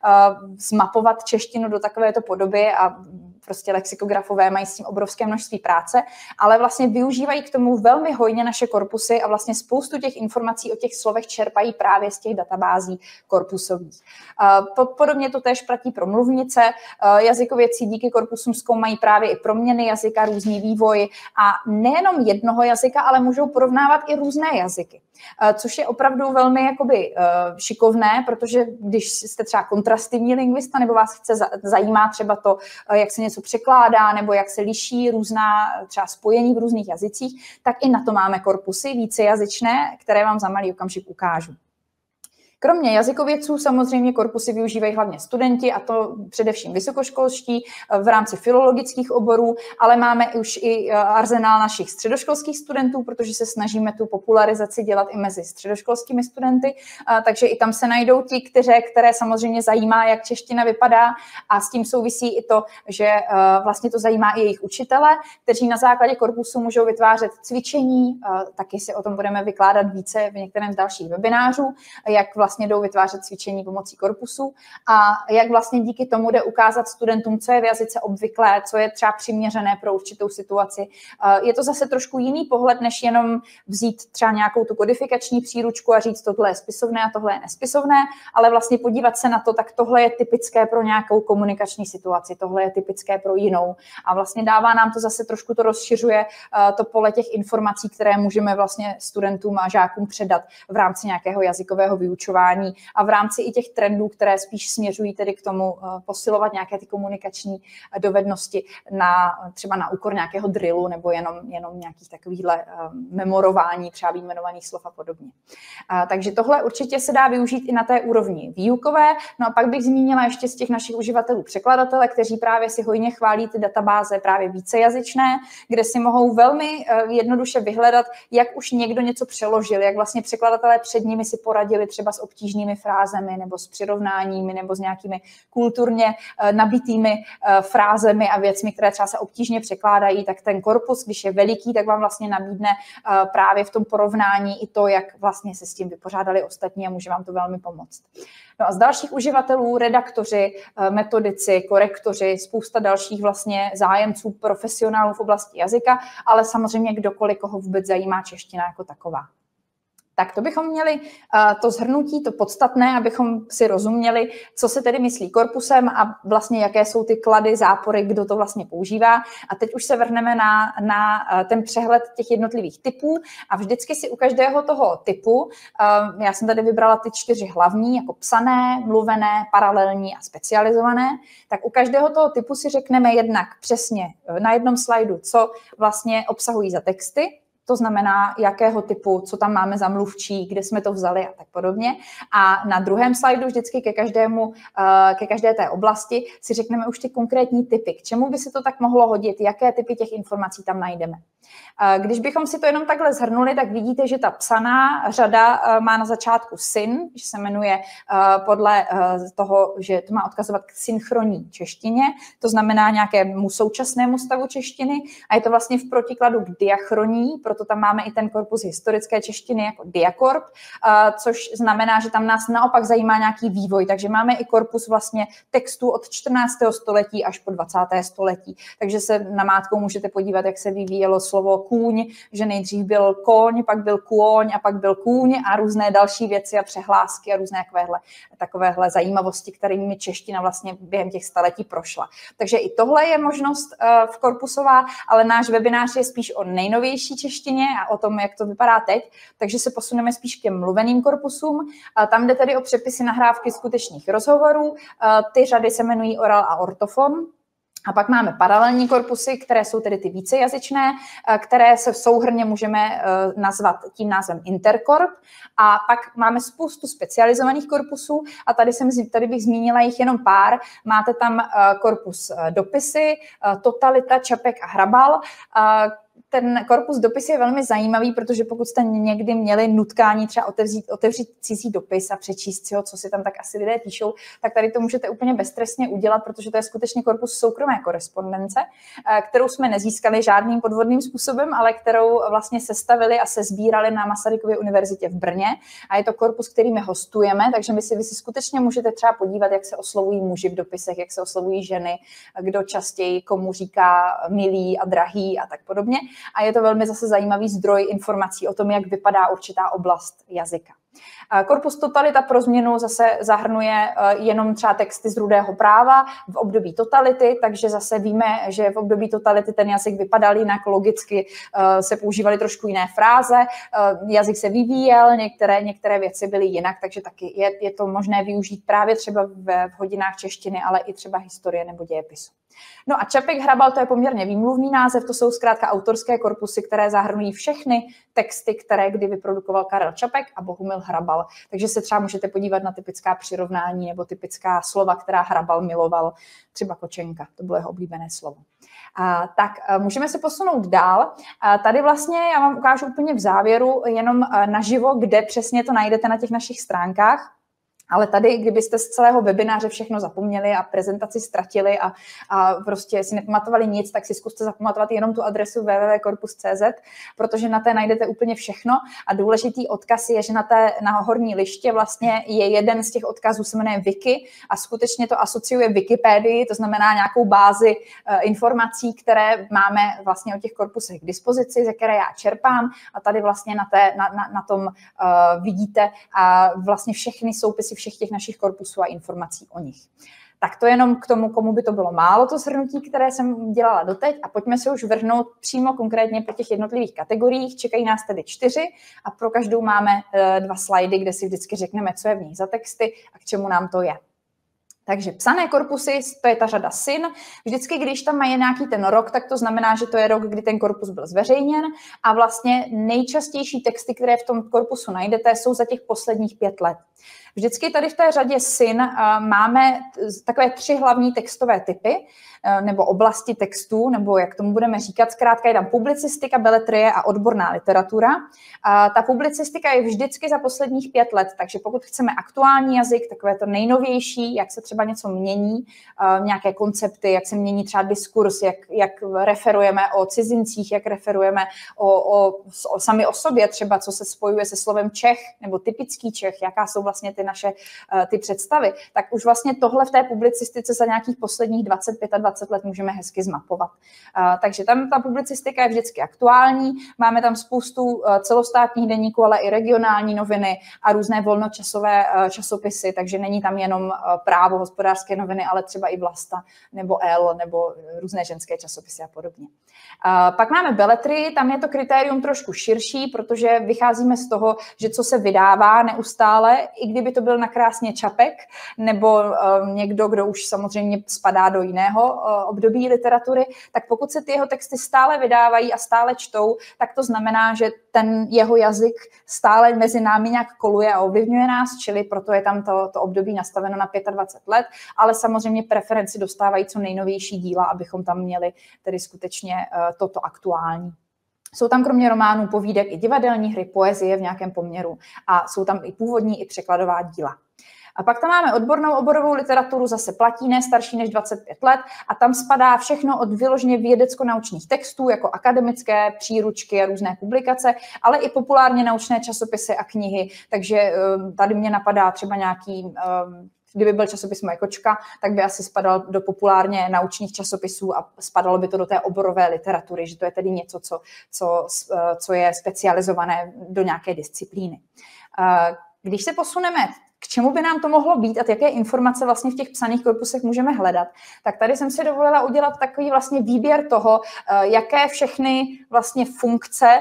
Zmapovat češtinu do takovéto podoby a prostě lexikografové mají s tím obrovské množství práce, ale vlastně využívají k tomu velmi hojně naše korpusy a vlastně spoustu těch informací o těch slovech čerpají právě z těch databází korpusových. Podobně to též platí pro mluvnice. Jazykovědci díky korpusům zkoumají právě i proměny jazyka, různý vývoj a nejenom jednoho jazyka, ale můžou porovnávat i různé jazyky. Což je opravdu velmi jakoby šikovné, protože když jste třeba kontrastivní lingvista nebo vás chce zajímá třeba to, jak se něco překládá nebo jak se liší různá třeba spojení v různých jazycích, tak i na to máme korpusy vícejazyčné, které vám za malý okamžik ukážu. Kromě jazykovědců samozřejmě korpusy využívají hlavně studenti, a to především vysokoškolští v rámci filologických oborů, ale máme už i arzenál našich středoškolských studentů, protože se snažíme tu popularizaci dělat i mezi středoškolskými studenty, takže i tam se najdou ti, které, které samozřejmě zajímá, jak čeština vypadá, a s tím souvisí i to, že vlastně to zajímá i jejich učitele, kteří na základě korpusu můžou vytvářet cvičení, taky si o tom budeme vykládat více v některém z dalších webinářů, jak vlastně jdou vytvářet cvičení pomocí korpusu a jak vlastně díky tomu jde ukázat studentům, co je v jazyce obvyklé, co je třeba přiměřené pro určitou situaci. Je to zase trošku jiný pohled, než jenom vzít třeba nějakou tu kodifikační příručku a říct, tohle je spisovné a tohle je nespisovné, ale vlastně podívat se na to, tak tohle je typické pro nějakou komunikační situaci, tohle je typické pro jinou. A vlastně dává nám to zase trošku, to rozšiřuje to pole těch informací, které můžeme vlastně studentům a žákům předat v rámci nějakého jazykového vyučování a v rámci i těch trendů, které spíš směřují tedy k tomu posilovat nějaké ty komunikační dovednosti na, třeba na úkor nějakého drillu nebo jenom, jenom nějakých takovýchhle memorování třeba vyjmenovaných slov a podobně. Takže tohle určitě se dá využít i na té úrovni výukové. No a pak bych zmínila ještě z těch našich uživatelů překladatele, kteří právě si hojně chválí ty databáze právě vícejazyčné, kde si mohou velmi jednoduše vyhledat, jak už někdo něco přeložil, jak vlastně překladatelé před nimi si poradili třeba s obtížnými frázemi nebo s přirovnáními nebo s nějakými kulturně nabitými frázemi a věcmi, které třeba se obtížně překládají, tak ten korpus, když je veliký, tak vám vlastně nabídne právě v tom porovnání i to, jak vlastně se s tím vypořádali ostatní a může vám to velmi pomoct. No a z dalších uživatelů redaktoři, metodici, korektoři, spousta dalších vlastně zájemců, profesionálů v oblasti jazyka, ale samozřejmě kdokoliv, koho vůbec zajímá čeština jako taková. Tak to bychom měli uh, to shrnutí, to podstatné, abychom si rozuměli, co se tedy myslí korpusem a vlastně jaké jsou ty klady, zápory, kdo to vlastně používá. A teď už se vrhneme na, na uh, ten přehled těch jednotlivých typů a vždycky si u každého toho typu, uh, já jsem tady vybrala ty čtyři hlavní, jako psané, mluvené, paralelní a specializované, tak u každého toho typu si řekneme jednak přesně na jednom slajdu, co vlastně obsahují za texty. To znamená, jakého typu, co tam máme za mluvčí, kde jsme to vzali a tak podobně. A na druhém slajdu vždycky ke každému, ke každé té oblasti si řekneme už ty konkrétní typy. K čemu by se to tak mohlo hodit, jaké typy těch informací tam najdeme. Když bychom si to jenom takhle shrnuli, tak vidíte, že ta psaná řada má na začátku syn, že se jmenuje podle toho, že to má odkazovat k synchronní češtině, to znamená nějakému současnému stavu češtiny a je to vlastně v protikladu k diachronii, proto tam máme i ten korpus historické češtiny jako diakorp, což znamená, že tam nás naopak zajímá nějaký vývoj, takže máme i korpus vlastně textů od čtrnáctého století až po dvacáté století, takže se namátkou můžete podívat, jak se vyvíjelo slovo kůň, že nejdřív byl koň, pak byl kůň a pak byl kůň a různé další věci a přehlásky a různé takovéhle, takovéhle zajímavosti, kterými čeština vlastně během těch staletí prošla. Takže i tohle je možnost uh, v korpusová, ale náš webinář je spíš o nejnovější češtině a o tom, jak to vypadá teď, takže se posuneme spíš k těm mluveným korpusům. Uh, tam jde tedy o přepisy nahrávky skutečných rozhovorů. Uh, ty řady se jmenují oral a ortofon. A pak máme paralelní korpusy, které jsou tedy ty vícejazyčné, které se souhrnně můžeme nazvat tím názvem interkorp. A pak máme spoustu specializovaných korpusů a tady, jsem, tady bych zmínila jich jenom pár. Máte tam korpus dopisy, totalita, Čapek a Hrabal. Ten korpus dopisy je velmi zajímavý, protože pokud jste někdy měli nutkání třeba otevřít, otevřít cizí dopis a přečíst si ho, co si tam tak asi lidé píšou, tak tady to můžete úplně beztrestně udělat, protože to je skutečně korpus soukromé korespondence, kterou jsme nezískali žádným podvodným způsobem, ale kterou vlastně sestavili a sesbírali na Masarykově univerzitě v Brně. A je to korpus, který my hostujeme, takže my si, vy si skutečně můžete třeba podívat, jak se oslovují muži v dopisech, jak se oslovují ženy, kdo častěji komu říká milý a drahý a tak podobně. A je to velmi zase zajímavý zdroj informací o tom, jak vypadá určitá oblast jazyka. Korpus totalita pro změnu zase zahrnuje jenom třeba texty z Rudého práva v období totality, takže zase víme, že v období totality ten jazyk vypadal jinak, logicky se používaly trošku jiné fráze, jazyk se vyvíjel, některé, některé věci byly jinak, takže taky je, je to možné využít právě třeba v hodinách češtiny, ale i třeba historie nebo dějepisu. No a Čapek, Hrabal, to je poměrně výmluvný název, to jsou zkrátka autorské korpusy, které zahrnují všechny texty, které kdy vyprodukoval Karel Čapek a Bohumil Hrabal. Takže se třeba můžete podívat na typická přirovnání nebo typická slova, která Hrabal miloval, třeba kočenka, to bylo jeho oblíbené slovo. A, tak a můžeme se posunout dál. A tady vlastně já vám ukážu úplně v závěru jenom naživo, kde přesně to najdete na těch našich stránkách. Ale tady, kdybyste z celého webináře všechno zapomněli a prezentaci ztratili a, a prostě si nepamatovali nic, tak si zkuste zapamatovat jenom tu adresu w w w tečka korpus tečka c z, protože na té najdete úplně všechno a důležitý odkaz je, že na té na horní liště vlastně je jeden z těch odkazů, se jmenuje Wiki a skutečně to asociuje Wikipedii, to znamená nějakou bázi uh, informací, které máme vlastně o těch korpusech k dispozici, ze které já čerpám a tady vlastně na, té, na, na, na tom uh, vidíte a vlastně všechny soupisy všech těch našich korpusů a informací o nich. Tak to jenom k tomu, komu by to bylo málo, to shrnutí, které jsem dělala doteď a pojďme se už vrhnout přímo konkrétně po těch jednotlivých kategoriích. Čekají nás tedy čtyři a pro každou máme dva slajdy, kde si vždycky řekneme, co je v nich za texty a k čemu nám to je. Takže psané korpusy, to je ta řada syn. Vždycky, když tam mají nějaký ten rok, tak to znamená, že to je rok, kdy ten korpus byl zveřejněn a vlastně nejčastější texty, které v tom korpusu najdete, jsou za těch posledních pět let. Vždycky tady v té řadě syn máme takové tři hlavní textové typy nebo oblasti textů, nebo jak tomu budeme říkat. Zkrátka je tam publicistika, beletrie a odborná literatura. A ta publicistika je vždycky za posledních pět let, takže pokud chceme aktuální jazyk, takové to nejnovější, jak se třeba něco mění, nějaké koncepty, jak se mění třeba diskurs, jak, jak referujeme o cizincích, jak referujeme o, o, o sami o sobě, třeba co se spojuje se slovem Čech nebo typický Čech, jaká jsou vlastně ty naše ty představy, tak už vlastně tohle v té publicistice za nějakých posledních dvacet pět a dvacet let můžeme hezky zmapovat. Takže tam ta publicistika je vždycky aktuální, máme tam spoustu celostátních deníků, ale i regionální noviny a různé volnočasové časopisy, takže není tam jenom Právo, Hospodářské noviny, ale třeba i Vlasta nebo El nebo různé ženské časopisy a podobně. Pak máme beletrii, tam je to kritérium trošku širší, protože vycházíme z toho, že co se vydává neustále, i kdyby to byl nakrásně Čapek, nebo uh, někdo, kdo už samozřejmě spadá do jiného uh, období literatury, tak pokud se ty jeho texty stále vydávají a stále čtou, tak to znamená, že ten jeho jazyk stále mezi námi nějak koluje a ovlivňuje nás, čili proto je tam to, to období nastaveno na dvacet pět let, ale samozřejmě preferenci dostávají co nejnovější díla, abychom tam měli tedy skutečně uh, toto aktuální. Jsou tam kromě románů, povídek i divadelní hry, poezie v nějakém poměru a jsou tam i původní, i překladová díla. A pak tam máme odbornou oborovou literaturu, zase platí, ne starší než dvacet pět let a tam spadá všechno od vyloženě vědecko-naučných textů, jako akademické příručky a různé publikace, ale i populárně naučné časopisy a knihy, takže tady mě napadá třeba nějaký kdyby byl časopis Moje kočka, tak by asi spadal do populárně naučných časopisů a spadalo by to do té oborové literatury, že to je tedy něco, co, co, co je specializované do nějaké disciplíny. Když se posuneme, k čemu by nám to mohlo být a jaké informace vlastně v těch psaných korpusech můžeme hledat, tak tady jsem si dovolila udělat takový vlastně výběr toho, jaké všechny vlastně funkce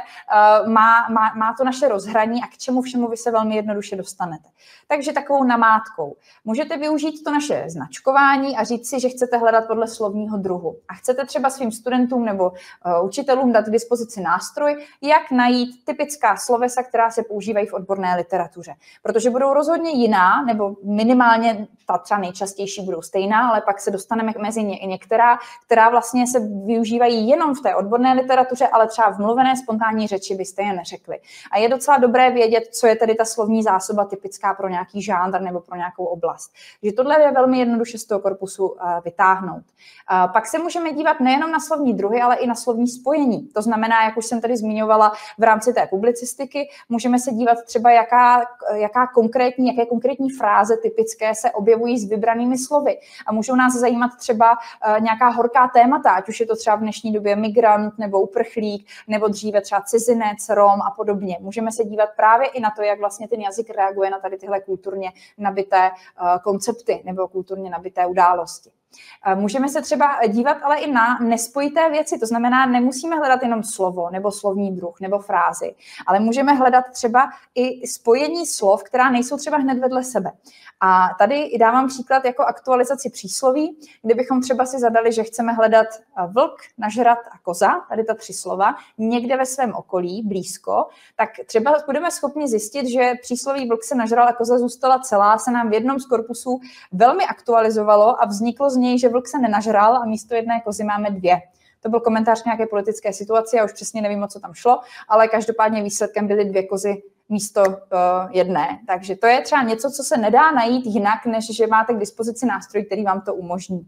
má, má, má to naše rozhraní a k čemu všemu vy se velmi jednoduše dostanete. Takže takovou namátkou. Můžete využít to naše značkování a říct si, že chcete hledat podle slovního druhu. A chcete třeba svým studentům nebo uh, učitelům dát k dispozici nástroj, jak najít typická slovesa, která se používají v odborné literatuře. Protože budou rozhodně jiná, nebo minimálně ta třeba nejčastější budou stejná, ale pak se dostaneme mezi ně i některá, která vlastně se využívají jenom v té odborné literatuře, ale třeba v mluvené spontánní řeči byste je neřekli. A je docela dobré vědět, co je tedy ta slovní zásoba typická pro nějaký žánr nebo pro nějakou oblast. Takže tohle je velmi jednoduše z toho korpusu vytáhnout. Pak se můžeme dívat nejenom na slovní druhy, ale i na slovní spojení. To znamená, jak už jsem tady zmiňovala v rámci té publicistiky, můžeme se dívat třeba, jaká, jaká konkrétní, jaké konkrétní fráze typické se objevují s vybranými slovy. A můžou nás zajímat třeba nějaká horká témata, ať už je to třeba v dnešní době migrant nebo uprchlík, nebo dříve třeba cizinec, Rom a podobně. Můžeme se dívat právě i na to, jak vlastně ten jazyk reaguje na tady tyhle kulturně nabité koncepty nebo kulturně nabité události. Můžeme se třeba dívat ale i na nespojité věci, to znamená, nemusíme hledat jenom slovo nebo slovní druh nebo frázi, ale můžeme hledat třeba i spojení slov, která nejsou třeba hned vedle sebe. A tady dávám příklad jako aktualizaci přísloví, kdybychom třeba si zadali, že chceme hledat vlk, nažrat a koza, tady ta tři slova, někde ve svém okolí, blízko, tak třeba budeme schopni zjistit, že přísloví vlk se nažral a koza zůstala celá, se nám v jednom z korpusů velmi aktualizovalo a vzniklo z něj, že vlk se nenažral a místo jedné kozy máme dvě. To byl komentář k nějaké politické situaci, já už přesně nevím, o co tam šlo, ale každopádně výsledkem byly dvě kozy místo uh, jedné. Takže to je třeba něco, co se nedá najít jinak, než že máte k dispozici nástroj, který vám to umožní.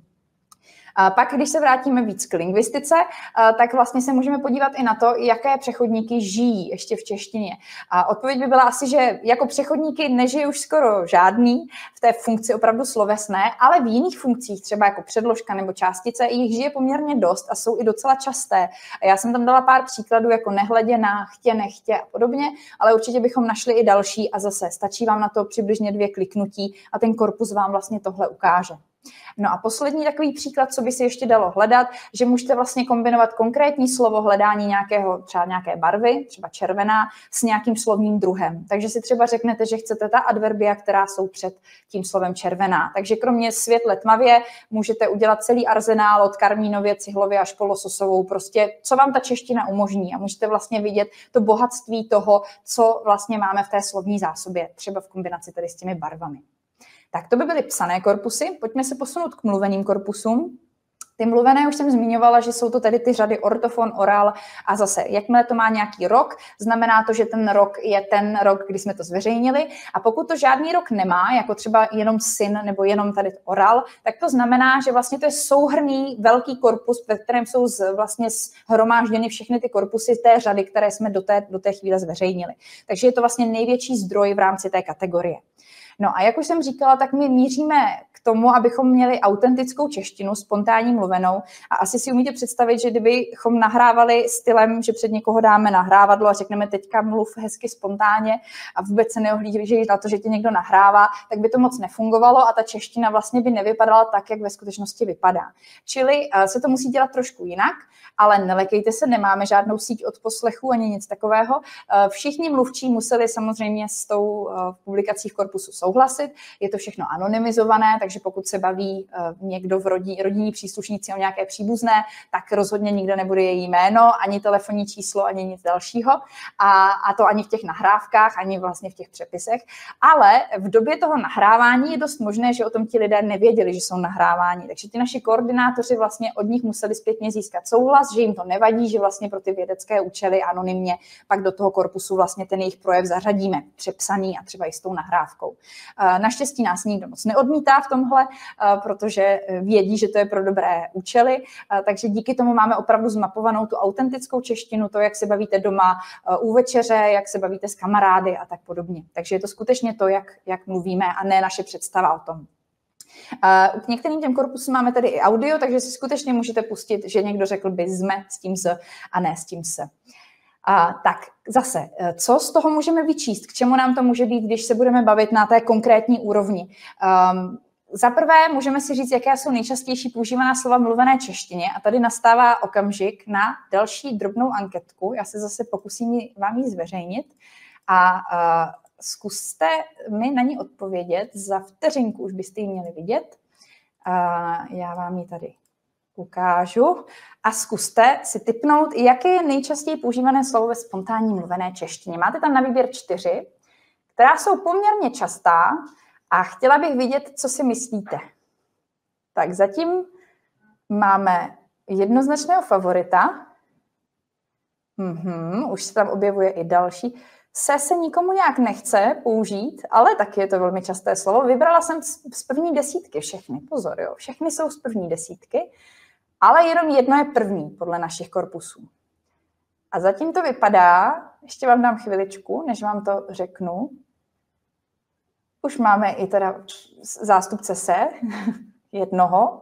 A pak, když se vrátíme víc k lingvistice, tak vlastně se můžeme podívat i na to, jaké přechodníky žijí ještě v češtině. A odpověď by byla asi, že jako přechodníky nežijí už skoro žádný v té funkci opravdu slovesné, ale v jiných funkcích, třeba jako předložka nebo částice, jich žije poměrně dost a jsou i docela časté. A já jsem tam dala pár příkladů, jako nehledě na, chtě, nechtě a podobně, ale určitě bychom našli i další a zase stačí vám na to přibližně dvě kliknutí a ten korpus vám vlastně tohle ukáže. No a poslední takový příklad, co by se ještě dalo hledat, že můžete vlastně kombinovat konkrétní slovo hledání nějakého, třeba nějaké barvy, třeba červená, s nějakým slovním druhem. Takže si třeba řeknete, že chcete ta adverbia, která jsou před tím slovem červená. Takže kromě světle tmavě můžete udělat celý arzenál od karmínově, cihlově až po lososovou, prostě co vám ta čeština umožní a můžete vlastně vidět to bohatství toho, co vlastně máme v té slovní zásobě, třeba v kombinaci tady s těmi barvami. Tak to by byly psané korpusy. Pojďme se posunout k mluveným korpusům. Ty mluvené už jsem zmiňovala, že jsou to tady ty řady ortofon, oral a zase, jakmile to má nějaký rok, znamená to, že ten rok je ten rok, kdy jsme to zveřejnili a pokud to žádný rok nemá, jako třeba jenom syn nebo jenom tady oral, tak to znamená, že vlastně to je souhrnný velký korpus, ve kterém jsou z, vlastně shromážděny všechny ty korpusy té řady, které jsme do té, do té chvíle zveřejnili. Takže je to vlastně největší zdroj v rámci té kategorie. No a jak už jsem říkala, tak my míříme k tomu, abychom měli autentickou češtinu, spontánní mluvenou a asi si umíte představit, že kdybychom nahrávali stylem, že před někoho dáme nahrávadlo a řekneme teďka mluv hezky spontánně a vůbec se neohlíží na to, že tě někdo nahrává, tak by to moc nefungovalo a ta čeština vlastně by nevypadala tak, jak ve skutečnosti vypadá. Čili se to musí dělat trošku jinak, ale nelekejte se, nemáme žádnou síť odposlechu ani nic takového. Všichni mluvčí museli samozřejmě s tou publikací v korpusu souhlasit. Je to všechno anonymizované, takže pokud se baví někdo v rodí, rodinní příslušníci o nějaké příbuzné, tak rozhodně nikdo nebude její jméno, ani telefonní číslo, ani nic dalšího. A, a to ani v těch nahrávkách, ani vlastně v těch přepisech. Ale v době toho nahrávání je dost možné, že o tom ti lidé nevěděli, že jsou nahráváni. Takže ty naši koordinátoři vlastně od nich museli zpětně získat souhlas, že jim to nevadí, že vlastně pro ty vědecké účely anonymně pak do toho korpusu vlastně ten jejich projev zařadíme, přepsaný a třeba i s tou nahrávkou. Naštěstí nás nikdo moc neodmítá v tomhle, protože vědí, že to je pro dobré účely, takže díky tomu máme opravdu zmapovanou tu autentickou češtinu, to, jak se bavíte doma u večeře, jak se bavíte s kamarády a tak podobně. Takže je to skutečně to, jak, jak mluvíme a ne naše představa o tom. K některým těm korpusům máme tady i audio, takže si skutečně můžete pustit, že někdo řekl by jsme s tím z a ne s tím se. A tak zase, co z toho můžeme vyčíst? K čemu nám to může být, když se budeme bavit na té konkrétní úrovni? Um, Za prvé můžeme si říct, jaké jsou nejčastější používaná slova v mluvené češtině a tady nastává okamžik na další drobnou anketku. Já se zase pokusím vám ji zveřejnit a uh, zkuste mi na ní odpovědět. Za vteřinku už byste ji měli vidět. Uh, já vám ji tady ukážu a zkuste si tipnout, jaké je nejčastěji používané slovo ve spontánní mluvené češtině. Máte tam na výběr čtyři, která jsou poměrně častá, a chtěla bych vidět, co si myslíte. Tak zatím máme jednoznačného favorita. Mhm, už se tam objevuje i další. Se se nikomu nějak nechce použít, ale taky je to velmi časté slovo. Vybrala jsem z první desítky všechny. Pozor, jo. Všechny jsou z první desítky, ale jenom jedno je první podle našich korpusů. A zatím to vypadá, ještě vám dám chviličku, než vám to řeknu. Už máme i teda zástupce se, jednoho.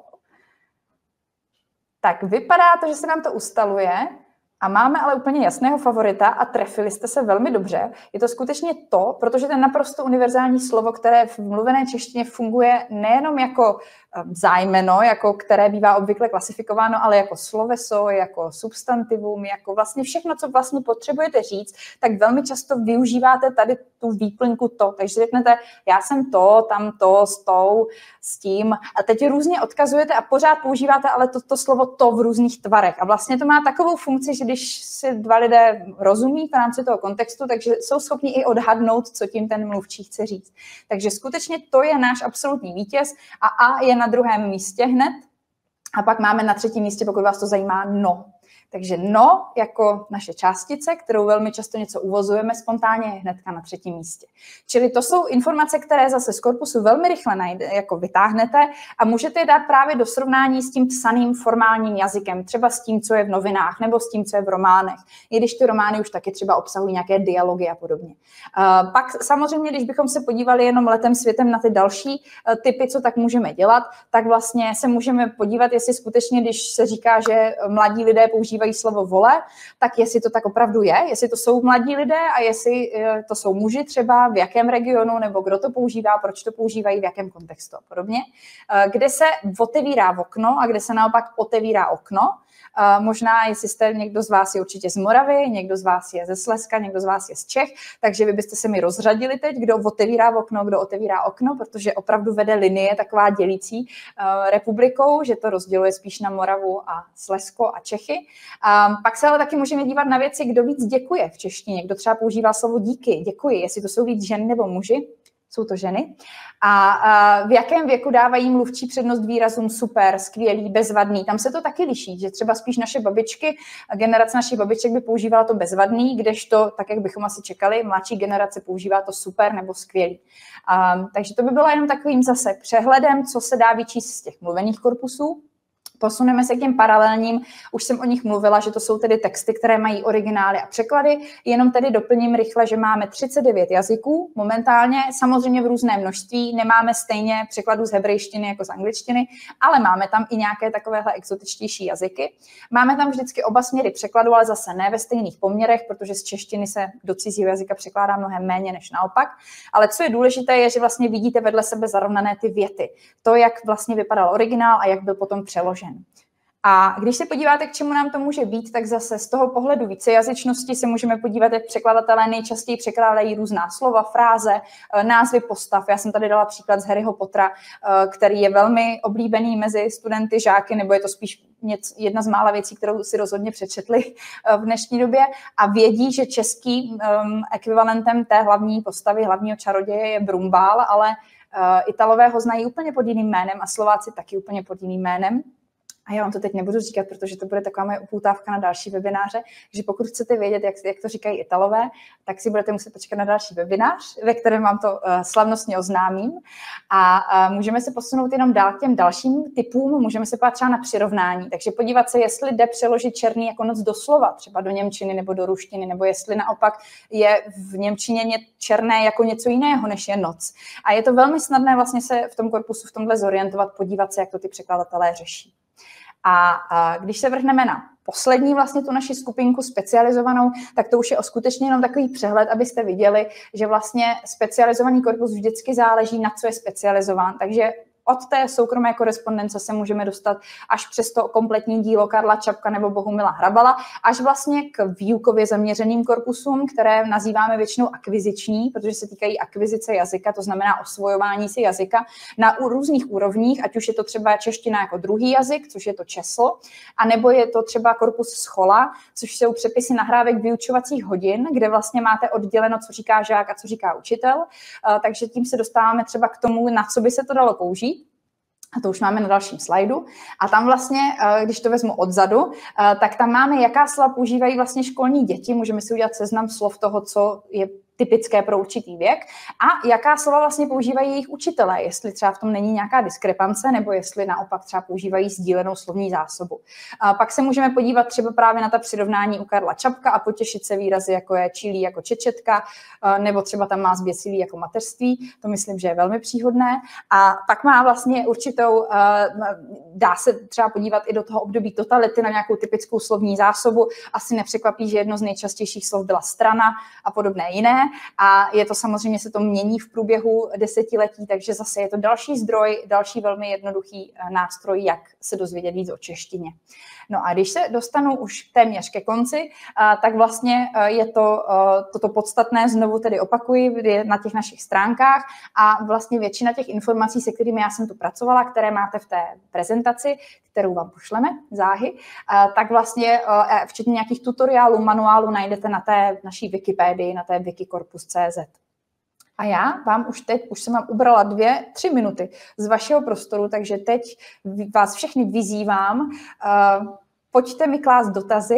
Tak vypadá to, že se nám to ustaluje a máme ale úplně jasného favorita a trefili jste se velmi dobře. Je to skutečně to, protože to je naprosto univerzální slovo, které v mluvené češtině funguje nejenom jako zájmeno, jako které bývá obvykle klasifikováno, ale jako sloveso, jako substantivum, jako vlastně všechno, co vlastně potřebujete říct, tak velmi často využíváte tady tu výplňku to. Takže řeknete, já jsem to, tam to, s tou, s tím a teď různě odkazujete a pořád používáte ale to, to slovo to v různých tvarech. A vlastně to má takovou funkci, že když si dva lidé rozumí v rámci toho kontextu, takže jsou schopni i odhadnout, co tím ten mluvčí chce říct. Takže skutečně to je náš absolutní vítěz a A je na druhém místě hned a pak máme na třetím místě, pokud vás to zajímá, no. Takže no jako naše částice, kterou velmi často něco uvozujeme spontánně, je hnedka na třetím místě. Čili to jsou informace, které zase z korpusu velmi rychle najde, jako vytáhnete a můžete je dát právě do srovnání s tím psaným formálním jazykem, třeba s tím, co je v novinách nebo s tím, co je v románech, i když ty romány už taky třeba obsahují nějaké dialogy a podobně. Uh, pak samozřejmě, když bychom se podívali jenom letem světem na ty další uh, typy, co tak můžeme dělat, tak vlastně se můžeme podívat, jestli skutečně, když se říká, že mladí lidé používají slovo vole, tak jestli to tak opravdu je, jestli to jsou mladí lidé a jestli to jsou muži třeba, v jakém regionu, nebo kdo to používá, proč to používají, v jakém kontextu a podobně. Kde se otevírá okno a kde se naopak otevírá okno. Možná, jestli jste někdo z vás je určitě z Moravy, někdo z vás je ze Slezska, někdo z vás je z Čech, takže vy byste se mi rozřadili teď, kdo otevírá okno, kdo otevírá okno, protože opravdu vede linie taková dělící uh, republikou, že to rozděluje spíš na Moravu a Slezsko a Čechy. Um, pak se ale taky můžeme dívat na věci, kdo víc děkuje v češtině, kdo třeba používá slovo díky, děkuji, jestli to jsou víc ženy nebo muži. Jsou to ženy. A, a v jakém věku dávají mluvčí přednost výrazům super, skvělý, bezvadný. Tam se to taky liší, že třeba spíš naše babičky, generace našich babiček by používala to bezvadný, kdežto, tak jak bychom asi čekali, mladší generace používá to super nebo skvělý. A, takže to by bylo jenom takovým zase přehledem, co se dá vyčíst z těch mluvených korpusů. Posuneme se k těm paralelním, už jsem o nich mluvila, že to jsou tedy texty, které mají originály a překlady, jenom tedy doplním rychle, že máme třicet devět jazyků momentálně, samozřejmě v různé množství, nemáme stejně překladů z hebrejštiny jako z angličtiny, ale máme tam i nějaké takovéhle exotičtější jazyky. Máme tam vždycky oba směry překladu, ale zase ne ve stejných poměrech, protože z češtiny se do cizího jazyka překládá mnohem méně než naopak, ale co je důležité, je, že vlastně vidíte vedle sebe zarovnané ty věty. To, jak vlastně vypadal originál a jak byl potom přeložen. A když se podíváte, k čemu nám to může být, tak zase z toho pohledu vícejazyčnosti se můžeme podívat, jak překladatelé nejčastěji překládají různá slova, fráze, názvy postav. Já jsem tady dala příklad z Harryho Pottera, který je velmi oblíbený mezi studenty, žáky, nebo je to spíš jedna z mála věcí, kterou si rozhodně přečetli v dnešní době a vědí, že český um, ekvivalentem té hlavní postavy, hlavního čaroděje je Brumbál, ale uh, Italové ho znají úplně pod jiným jménem a Slováci taky úplně pod jiným jménem. a já vám to teď nebudu říkat, protože to bude taková moje upoutávka na další webináře, že pokud chcete vědět, jak, jak to říkají Italové, tak si budete muset počkat na další webinář, ve kterém vám to uh, slavnostně oznámím. A uh, můžeme se posunout jenom dál k těm dalším typům, můžeme se podívat třeba na přirovnání, takže podívat se, jestli jde přeložit černý jako noc doslova, třeba do němčiny nebo do ruštiny, nebo jestli naopak je v němčině černé jako něco jiného, než je noc. A je to velmi snadné vlastně se v tom korpusu v tomhle zorientovat, podívat se, jak to ty překladatelé řeší. A, a když se vrhneme na poslední vlastně tu naši skupinku specializovanou, tak to už je skutečně jenom takový přehled, abyste viděli, že vlastně specializovaný korpus vždycky záleží, na co je specializován. Takže od té soukromé korespondence se můžeme dostat až přes to kompletní dílo Karla Čapka nebo Bohumila Hrabala, až vlastně k výukově zaměřeným korpusům, které nazýváme většinou akviziční, protože se týkají akvizice jazyka, to znamená osvojování si jazyka na různých úrovních, ať už je to třeba čeština jako druhý jazyk, což je to česl, anebo je to třeba korpus schola, což jsou přepisy nahrávek vyučovacích hodin, kde vlastně máte odděleno, co říká žák a co říká učitel, takže tím se dostáváme třeba k tomu, na co by se to dalo použít. A to už máme na dalším slajdu. A tam vlastně, když to vezmu odzadu, tak tam máme, jaká slova používají vlastně školní děti. Můžeme si udělat seznam slov toho, co je typické pro určitý věk a jaká slova vlastně používají jejich učitelé, jestli třeba v tom není nějaká diskrepance, nebo jestli naopak třeba používají sdílenou slovní zásobu. A pak se můžeme podívat třeba právě na ta přirovnání u Karla Čapka a potěšit se výrazy, jako je čílí jako čečetka, nebo třeba tam má zběsilý jako mateřství, to myslím, že je velmi příhodné. A pak má vlastně určitou, dá se třeba podívat i do toho období totality na nějakou typickou slovní zásobu. Asi nepřekvapí, že jedno z nejčastějších slov byla strana a podobné jiné. A je to samozřejmě, se to mění v průběhu desetiletí, takže zase je to další zdroj, další velmi jednoduchý nástroj, jak se dozvědět víc o češtině. No a když se dostanu už téměř ke konci, tak vlastně je to toto podstatné, znovu tedy opakuji, na těch našich stránkách a vlastně většina těch informací, se kterými já jsem tu pracovala, které máte v té prezentaci, kterou vám pošleme záhy, tak vlastně včetně nějakých tutoriálů, manuálů najdete na té naší Wikipedii, na té wikicorpus tečka cé zet. A já vám už teď, už jsem vám ubrala dvě, tři minuty z vašeho prostoru, takže teď vás všechny vyzývám, uh, pojďte mi klást dotazy.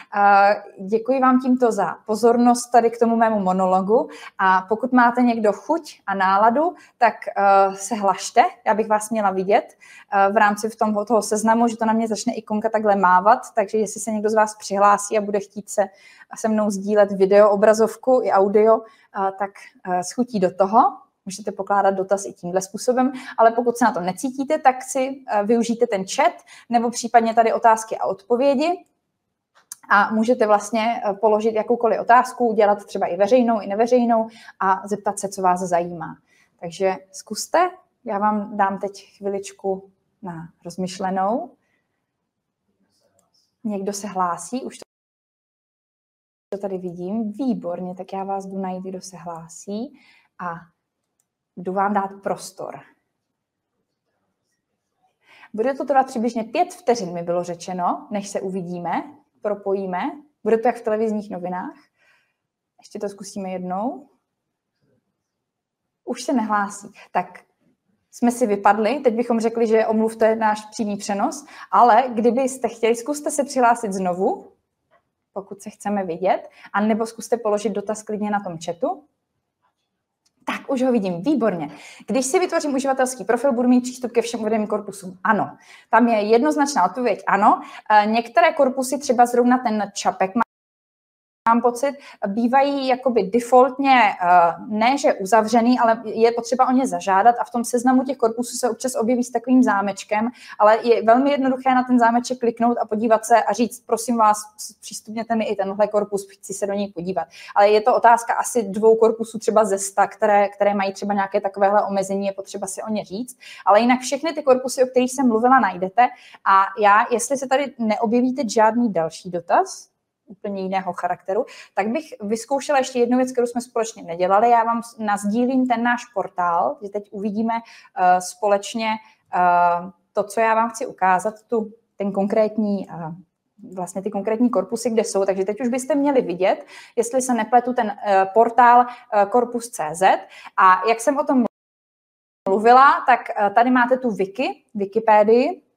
Uh, děkuji vám tímto za pozornost tady k tomu mému monologu a pokud máte někdo chuť a náladu, tak uh, se hlašte, já bych vás měla vidět uh, v rámci v tom, toho seznamu, že to na mě začne ikonka takhle mávat, takže jestli se někdo z vás přihlásí a bude chtít se se mnou sdílet video, obrazovku i audio, tak schutí do toho. Můžete pokládat dotaz i tímhle způsobem, ale pokud se na to necítíte, tak si využijte ten chat nebo případně tady otázky a odpovědi a můžete vlastně položit jakoukoliv otázku, dělat třeba i veřejnou, i neveřejnou a zeptat se, co vás zajímá. Takže zkuste, já vám dám teď chviličku na rozmyšlenou. Někdo se hlásí, už to to tady vidím, výborně, tak já vás jdu najít, kdo se hlásí a jdu vám dát prostor. Bude to trvat přibližně pět vteřin, mi bylo řečeno, než se uvidíme, propojíme. Bude to jak v televizních novinách. Ještě to zkusíme jednou. Už se nehlásí. Tak jsme si vypadli, teď bychom řekli, že omluvte náš přímý přenos, ale kdybyste chtěli, zkuste se přihlásit znovu, pokud se chceme vidět, a nebo zkuste položit dotaz klidně na tom chatu. Tak, už ho vidím, výborně. Když si vytvořím uživatelský profil, budu mít přístup ke všem uvedeným korpusům? Ano. Tam je jednoznačná odpověď ano. Některé korpusy, třeba zrovna ten Čapek, mám pocit, bývají jakoby defaultně ne, že uzavřený, ale je potřeba o ně zažádat a v tom seznamu těch korpusů se občas objeví s takovým zámečkem, ale je velmi jednoduché na ten zámeček kliknout a podívat se a říct, prosím vás, přístupněte mi i tenhle korpus, chci se do něj podívat. Ale je to otázka asi dvou korpusů třeba ze sta, které, které mají třeba nějaké takovéhle omezení, je potřeba si o ně říct. Ale jinak všechny ty korpusy, o kterých jsem mluvila, najdete a já, jestli se tady neobjevíte žádný další dotaz, úplně jiného charakteru, tak bych vyzkoušela ještě jednu věc, kterou jsme společně nedělali. Já vám nasdílím ten náš portál, že teď uvidíme uh, společně uh, to, co já vám chci ukázat, tu, ten konkrétní, uh, vlastně ty konkrétní korpusy, kde jsou. Takže teď už byste měli vidět, jestli se nepletu, ten uh, portál uh, korpus tečka cé zet. A jak jsem o tom mluvila, tak uh, tady máte tu wiki, Wikipedii,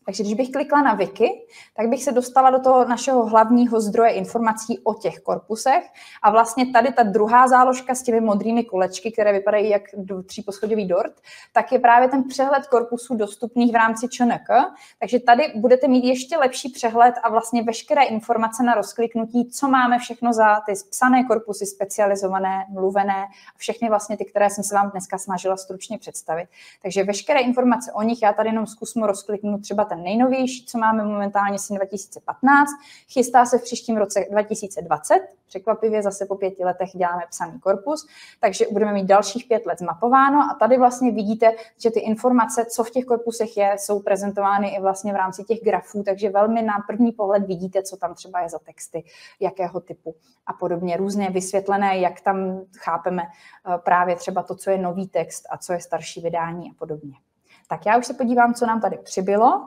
Takže když bych klikla na Wiki, tak bych se dostala do toho našeho hlavního zdroje informací o těch korpusech a vlastně tady ta druhá záložka s těmi modrými kolečky, které vypadají jak tříposchodový dort, tak je právě ten přehled korpusů dostupných v rámci ČNK. Takže tady budete mít ještě lepší přehled a vlastně veškeré informace na rozkliknutí, co máme všechno za ty psané korpusy, specializované, mluvené, všechny vlastně ty, které jsem se vám dneska snažila stručně představit. Takže veškeré informace o nich, já tady jenom zkusnu rozkliknu třeba ten nejnovější, co máme momentálně sin dva tisíce patnáct, chystá se v příštím roce dva tisíce dvacet, překvapivě zase po pěti letech děláme psaný korpus, takže budeme mít dalších pět let zmapováno a tady vlastně vidíte, že ty informace, co v těch korpusech je, jsou prezentovány i vlastně v rámci těch grafů, takže velmi na první pohled vidíte, co tam třeba je za texty, jakého typu a podobně, různě vysvětlené, jak tam chápeme právě třeba to, co je nový text a co je starší vydání a podobně. Tak já už se podívám, co nám tady přibylo.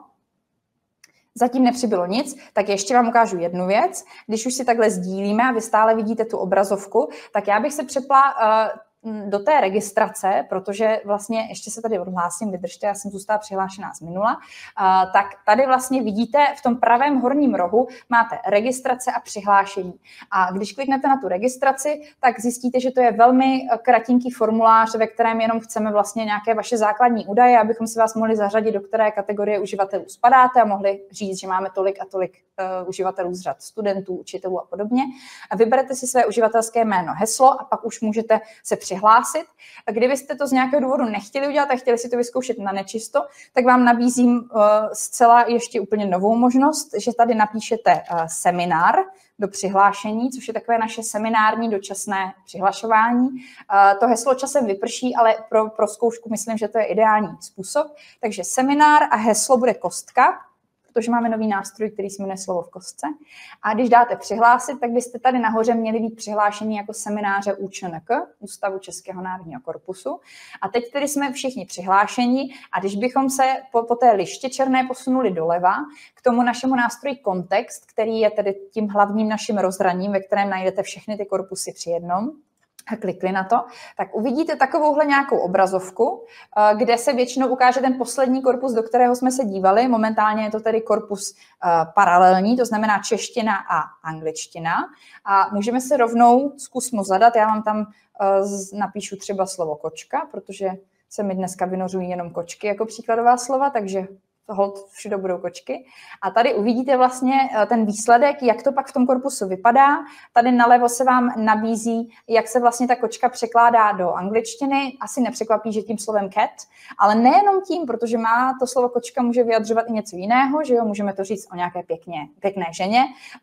Zatím nepřibylo nic, tak ještě vám ukážu jednu věc. Když už si takhle sdílíme a vy stále vidíte tu obrazovku, tak já bych se přepla uh, do té registrace, protože vlastně ještě se tady odhlásím, vydržte, já jsem zůstala přihlášená z minula, uh, tak tady vlastně vidíte v tom pravém horním rohu máte registrace a přihlášení. A když kliknete na tu registraci, tak zjistíte, že to je velmi kratinký formulář, ve kterém jenom chceme vlastně nějaké vaše základní údaje, abychom si vás mohli zařadit, do které kategorie uživatelů spadáte a mohli říct, že máme tolik a tolik uh, uživatelů z řad studentů, učitelů a podobně. A vyberete si své uživatelské jméno, heslo a pak už můžete se přihlásit. Hlásit. A kdybyste to z nějakého důvodu nechtěli udělat a chtěli si to vyzkoušet na nečisto, tak vám nabízím uh, zcela ještě úplně novou možnost, že tady napíšete uh, seminár do přihlášení, což je takové naše seminární dočasné přihlašování. Uh, to heslo časem vyprší, ale pro, pro zkoušku myslím, že to je ideální způsob. Takže seminár a heslo bude kostka, protože máme nový nástroj, který se jmenuje Slovo v kostce. A když dáte přihlásit, tak byste tady nahoře měli být přihlášení jako semináře ú č n k, Ústavu Českého národního korpusu. A teď tedy jsme všichni přihlášení a když bychom se po, po té liště černé posunuli doleva k tomu našemu nástroji kontext, který je tedy tím hlavním naším rozhraním, ve kterém najdete všechny ty korpusy při jednom, a klikli na to, tak uvidíte takovouhle nějakou obrazovku, kde se většinou ukáže ten poslední korpus, do kterého jsme se dívali. Momentálně je to tedy korpus paralelní, to znamená čeština a angličtina. A můžeme se rovnou zkusmo zadat. Já vám tam napíšu třeba slovo kočka, protože se mi dneska vynořují jenom kočky jako příkladová slova, takže hold všude budou kočky. A tady uvidíte vlastně ten výsledek, jak to pak v tom korpusu vypadá. Tady nalevo se vám nabízí, jak se vlastně ta kočka překládá do angličtiny. Asi nepřekvapí, že tím slovem cat, ale nejenom tím, protože má to slovo kočka může vyjadřovat i něco jiného, že jo, můžeme to říct o nějaké pěkně, pěkné ženě.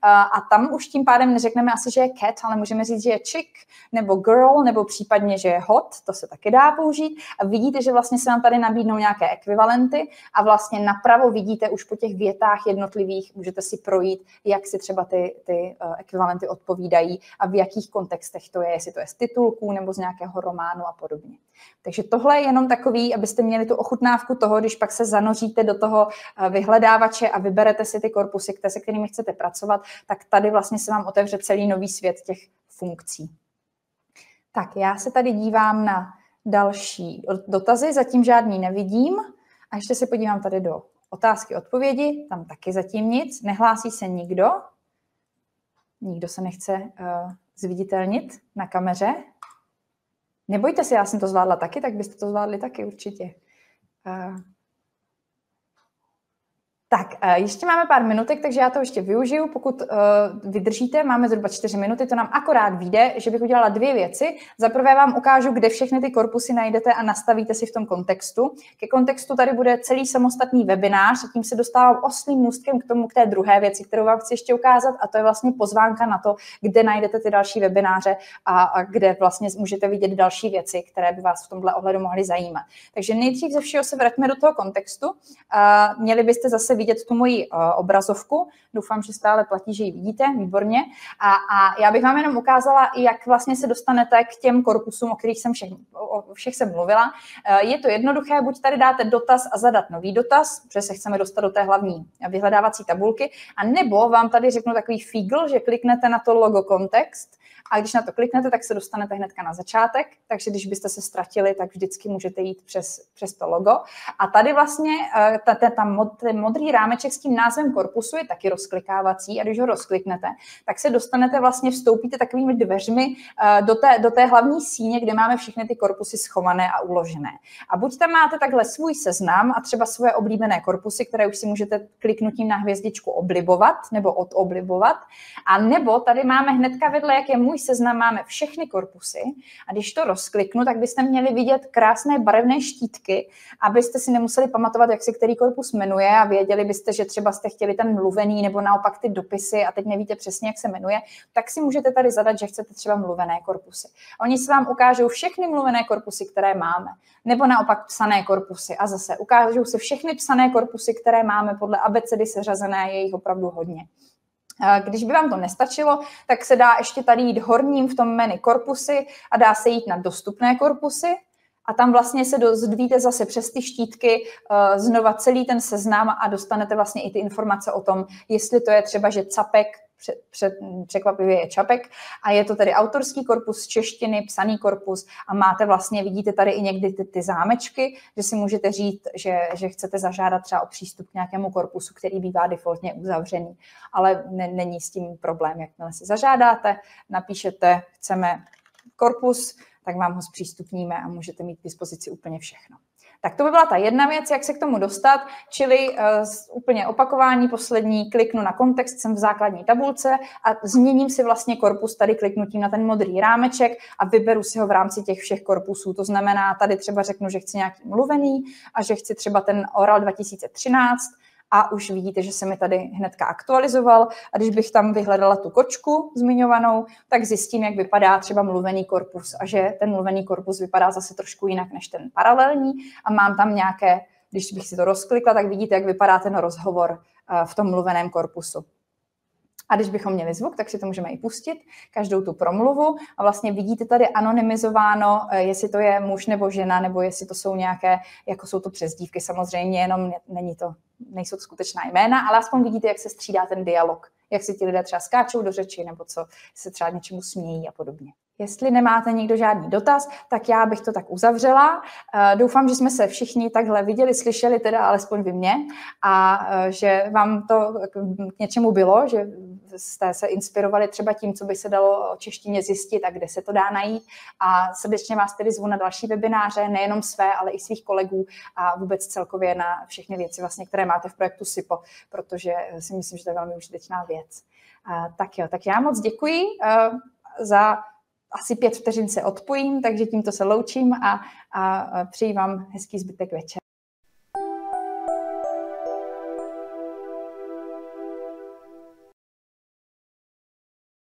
A tam už tím pádem neřekneme asi, že je cat, ale můžeme říct, že je chick, nebo girl, nebo případně, že je hot, to se taky dá použít. A vidíte, že vlastně se vám tady nabídnou nějaké ekvivalenty a vlastně napravo vidíte už po těch větách jednotlivých, můžete si projít, jak si třeba ty, ty uh, ekvivalenty odpovídají a v jakých kontextech to je, jestli to je z titulků nebo z nějakého románu a podobně. Takže tohle je jenom takový, abyste měli tu ochutnávku toho, když pak se zanoříte do toho uh, vyhledávače a vyberete si ty korpusy, se kterými chcete pracovat, tak tady vlastně se vám otevře celý nový svět těch funkcí. Tak já se tady dívám na další dotazy, zatím žádný nevidím. A ještě se podívám tady do otázky, odpovědi, tam taky zatím nic, nehlásí se nikdo, nikdo se nechce uh, zviditelnit na kameře. Nebojte se, já jsem to zvládla taky, tak byste to zvládli taky určitě. Uh, Tak, ještě máme pár minutek, takže já to ještě využiju. Pokud uh, vydržíte, máme zhruba čtyři minuty, to nám akorát vyjde, že bych udělala dvě věci. Za prvé vám ukážu, kde všechny ty korpusy najdete a nastavíte si v tom kontextu. Ke kontextu tady bude celý samostatný webinář a tím se dostávám oslým můstkem k tomu, k té druhé věci, kterou vám chci ještě ukázat, a to je vlastně pozvánka na to, kde najdete ty další webináře a, a kde vlastně můžete vidět další věci, které by vás v tomhle ohledu mohly zajímat. Takže nejdřív ze všeho se vraťme do toho kontextu. Uh, měli byste zase vidět tu moji uh, obrazovku. Doufám, že stále platí, že ji vidíte, výborně. A, a já bych vám jenom ukázala, jak vlastně se dostanete k těm korpusům, o kterých jsem všech, o všech jsem mluvila. Uh, je to jednoduché, buď tady dáte dotaz a zadat nový dotaz, protože se chceme dostat do té hlavní vyhledávací tabulky, a nebo vám tady řeknu takový fígl, že kliknete na to logo kontext, a když na to kliknete, tak se dostanete hnedka na začátek, takže když byste se ztratili, tak vždycky můžete jít přes, přes to logo. A tady vlastně ta, ta, ta mod, ten modrý malý rámeček s tím názvem korpusu je taky rozklikávací a když ho rozkliknete, tak se dostanete vlastně, vstoupíte takovými dveřmi do té, do té hlavní síně, kde máme všechny ty korpusy schované a uložené. A buď tam máte takhle svůj seznam a třeba svoje oblíbené korpusy, které už si můžete kliknutím na hvězdičku oblibovat nebo odoblibovat, a nebo tady máme hnedka vedle, jak je můj seznam, máme všechny korpusy a když to rozkliknu, tak byste měli vidět krásné barevné štítky, abyste si nemuseli pamatovat, jak se který korpus jmenuje a věděli byste, že třeba jste chtěli ten mluvený nebo naopak ty dopisy a teď nevíte přesně, jak se jmenuje, tak si můžete tady zadat, že chcete třeba mluvené korpusy. Oni se vám ukážou všechny mluvené korpusy, které máme, nebo naopak psané korpusy a zase ukážou se všechny psané korpusy, které máme podle abecedy seřazené, je jich opravdu hodně. Když by vám to nestačilo, tak se dá ještě tady jít horním v tom menu korpusy a dá se jít na dostupné korpusy a tam vlastně se dozvíte zase přes ty štítky znova celý ten seznam a dostanete vlastně i ty informace o tom, jestli to je třeba, že Capek, před, před, překvapivě je Čapek a je to tedy autorský korpus češtiny, psaný korpus a máte vlastně, vidíte tady i někdy ty, ty zámečky, že si můžete říct, že, že chcete zažádat třeba o přístup k nějakému korpusu, který bývá defaultně uzavřený, ale ne, není s tím problém, jakmile si zažádáte, napíšete, chceme korpus, tak vám ho zpřístupníme a můžete mít k dispozici úplně všechno. Tak to by byla ta jedna věc, jak se k tomu dostat, čili uh, úplně opakování poslední, kliknu na kontext, jsem v základní tabulce a změním si vlastně korpus tady kliknutím na ten modrý rámeček a vyberu si ho v rámci těch všech korpusů. To znamená, tady třeba řeknu, že chci nějaký mluvený a že chci třeba ten Oral dva tisíce třináct, a už vidíte, že se mi tady hnedka aktualizoval a když bych tam vyhledala tu kočku zmiňovanou, tak zjistím, jak vypadá třeba mluvený korpus a že ten mluvený korpus vypadá zase trošku jinak než ten paralelní a mám tam nějaké, když bych si to rozklikla, tak vidíte, jak vypadá ten rozhovor v tom mluveném korpusu. A když bychom měli zvuk, tak si to můžeme i pustit, každou tu promluvu a vlastně vidíte tady anonymizováno, jestli to je muž nebo žena, nebo jestli to jsou nějaké, jako jsou to přezdívky, samozřejmě jenom není to, nejsou to skutečná jména, ale aspoň vidíte, jak se střídá ten dialog, jak si ti lidé třeba skáčou do řeči, nebo co se třeba něčemu smějí a podobně. Jestli nemáte nikdo žádný dotaz, tak já bych to tak uzavřela. Doufám, že jsme se všichni takhle viděli, slyšeli, teda alespoň vy mě, a že vám to k něčemu bylo, že jste se inspirovali třeba tím, co by se dalo o češtině zjistit a kde se to dá najít. A srdečně vás tedy zvu na další webináře, nejenom své, ale i svých kolegů a vůbec celkově na všechny věci, vlastně, které máte v projektu SIPO, protože si myslím, že to je velmi užitečná věc. Tak jo, tak já moc děkuji za asi pět vteřin se odpojím, takže tímto se loučím a, a přeji vám hezký zbytek večera.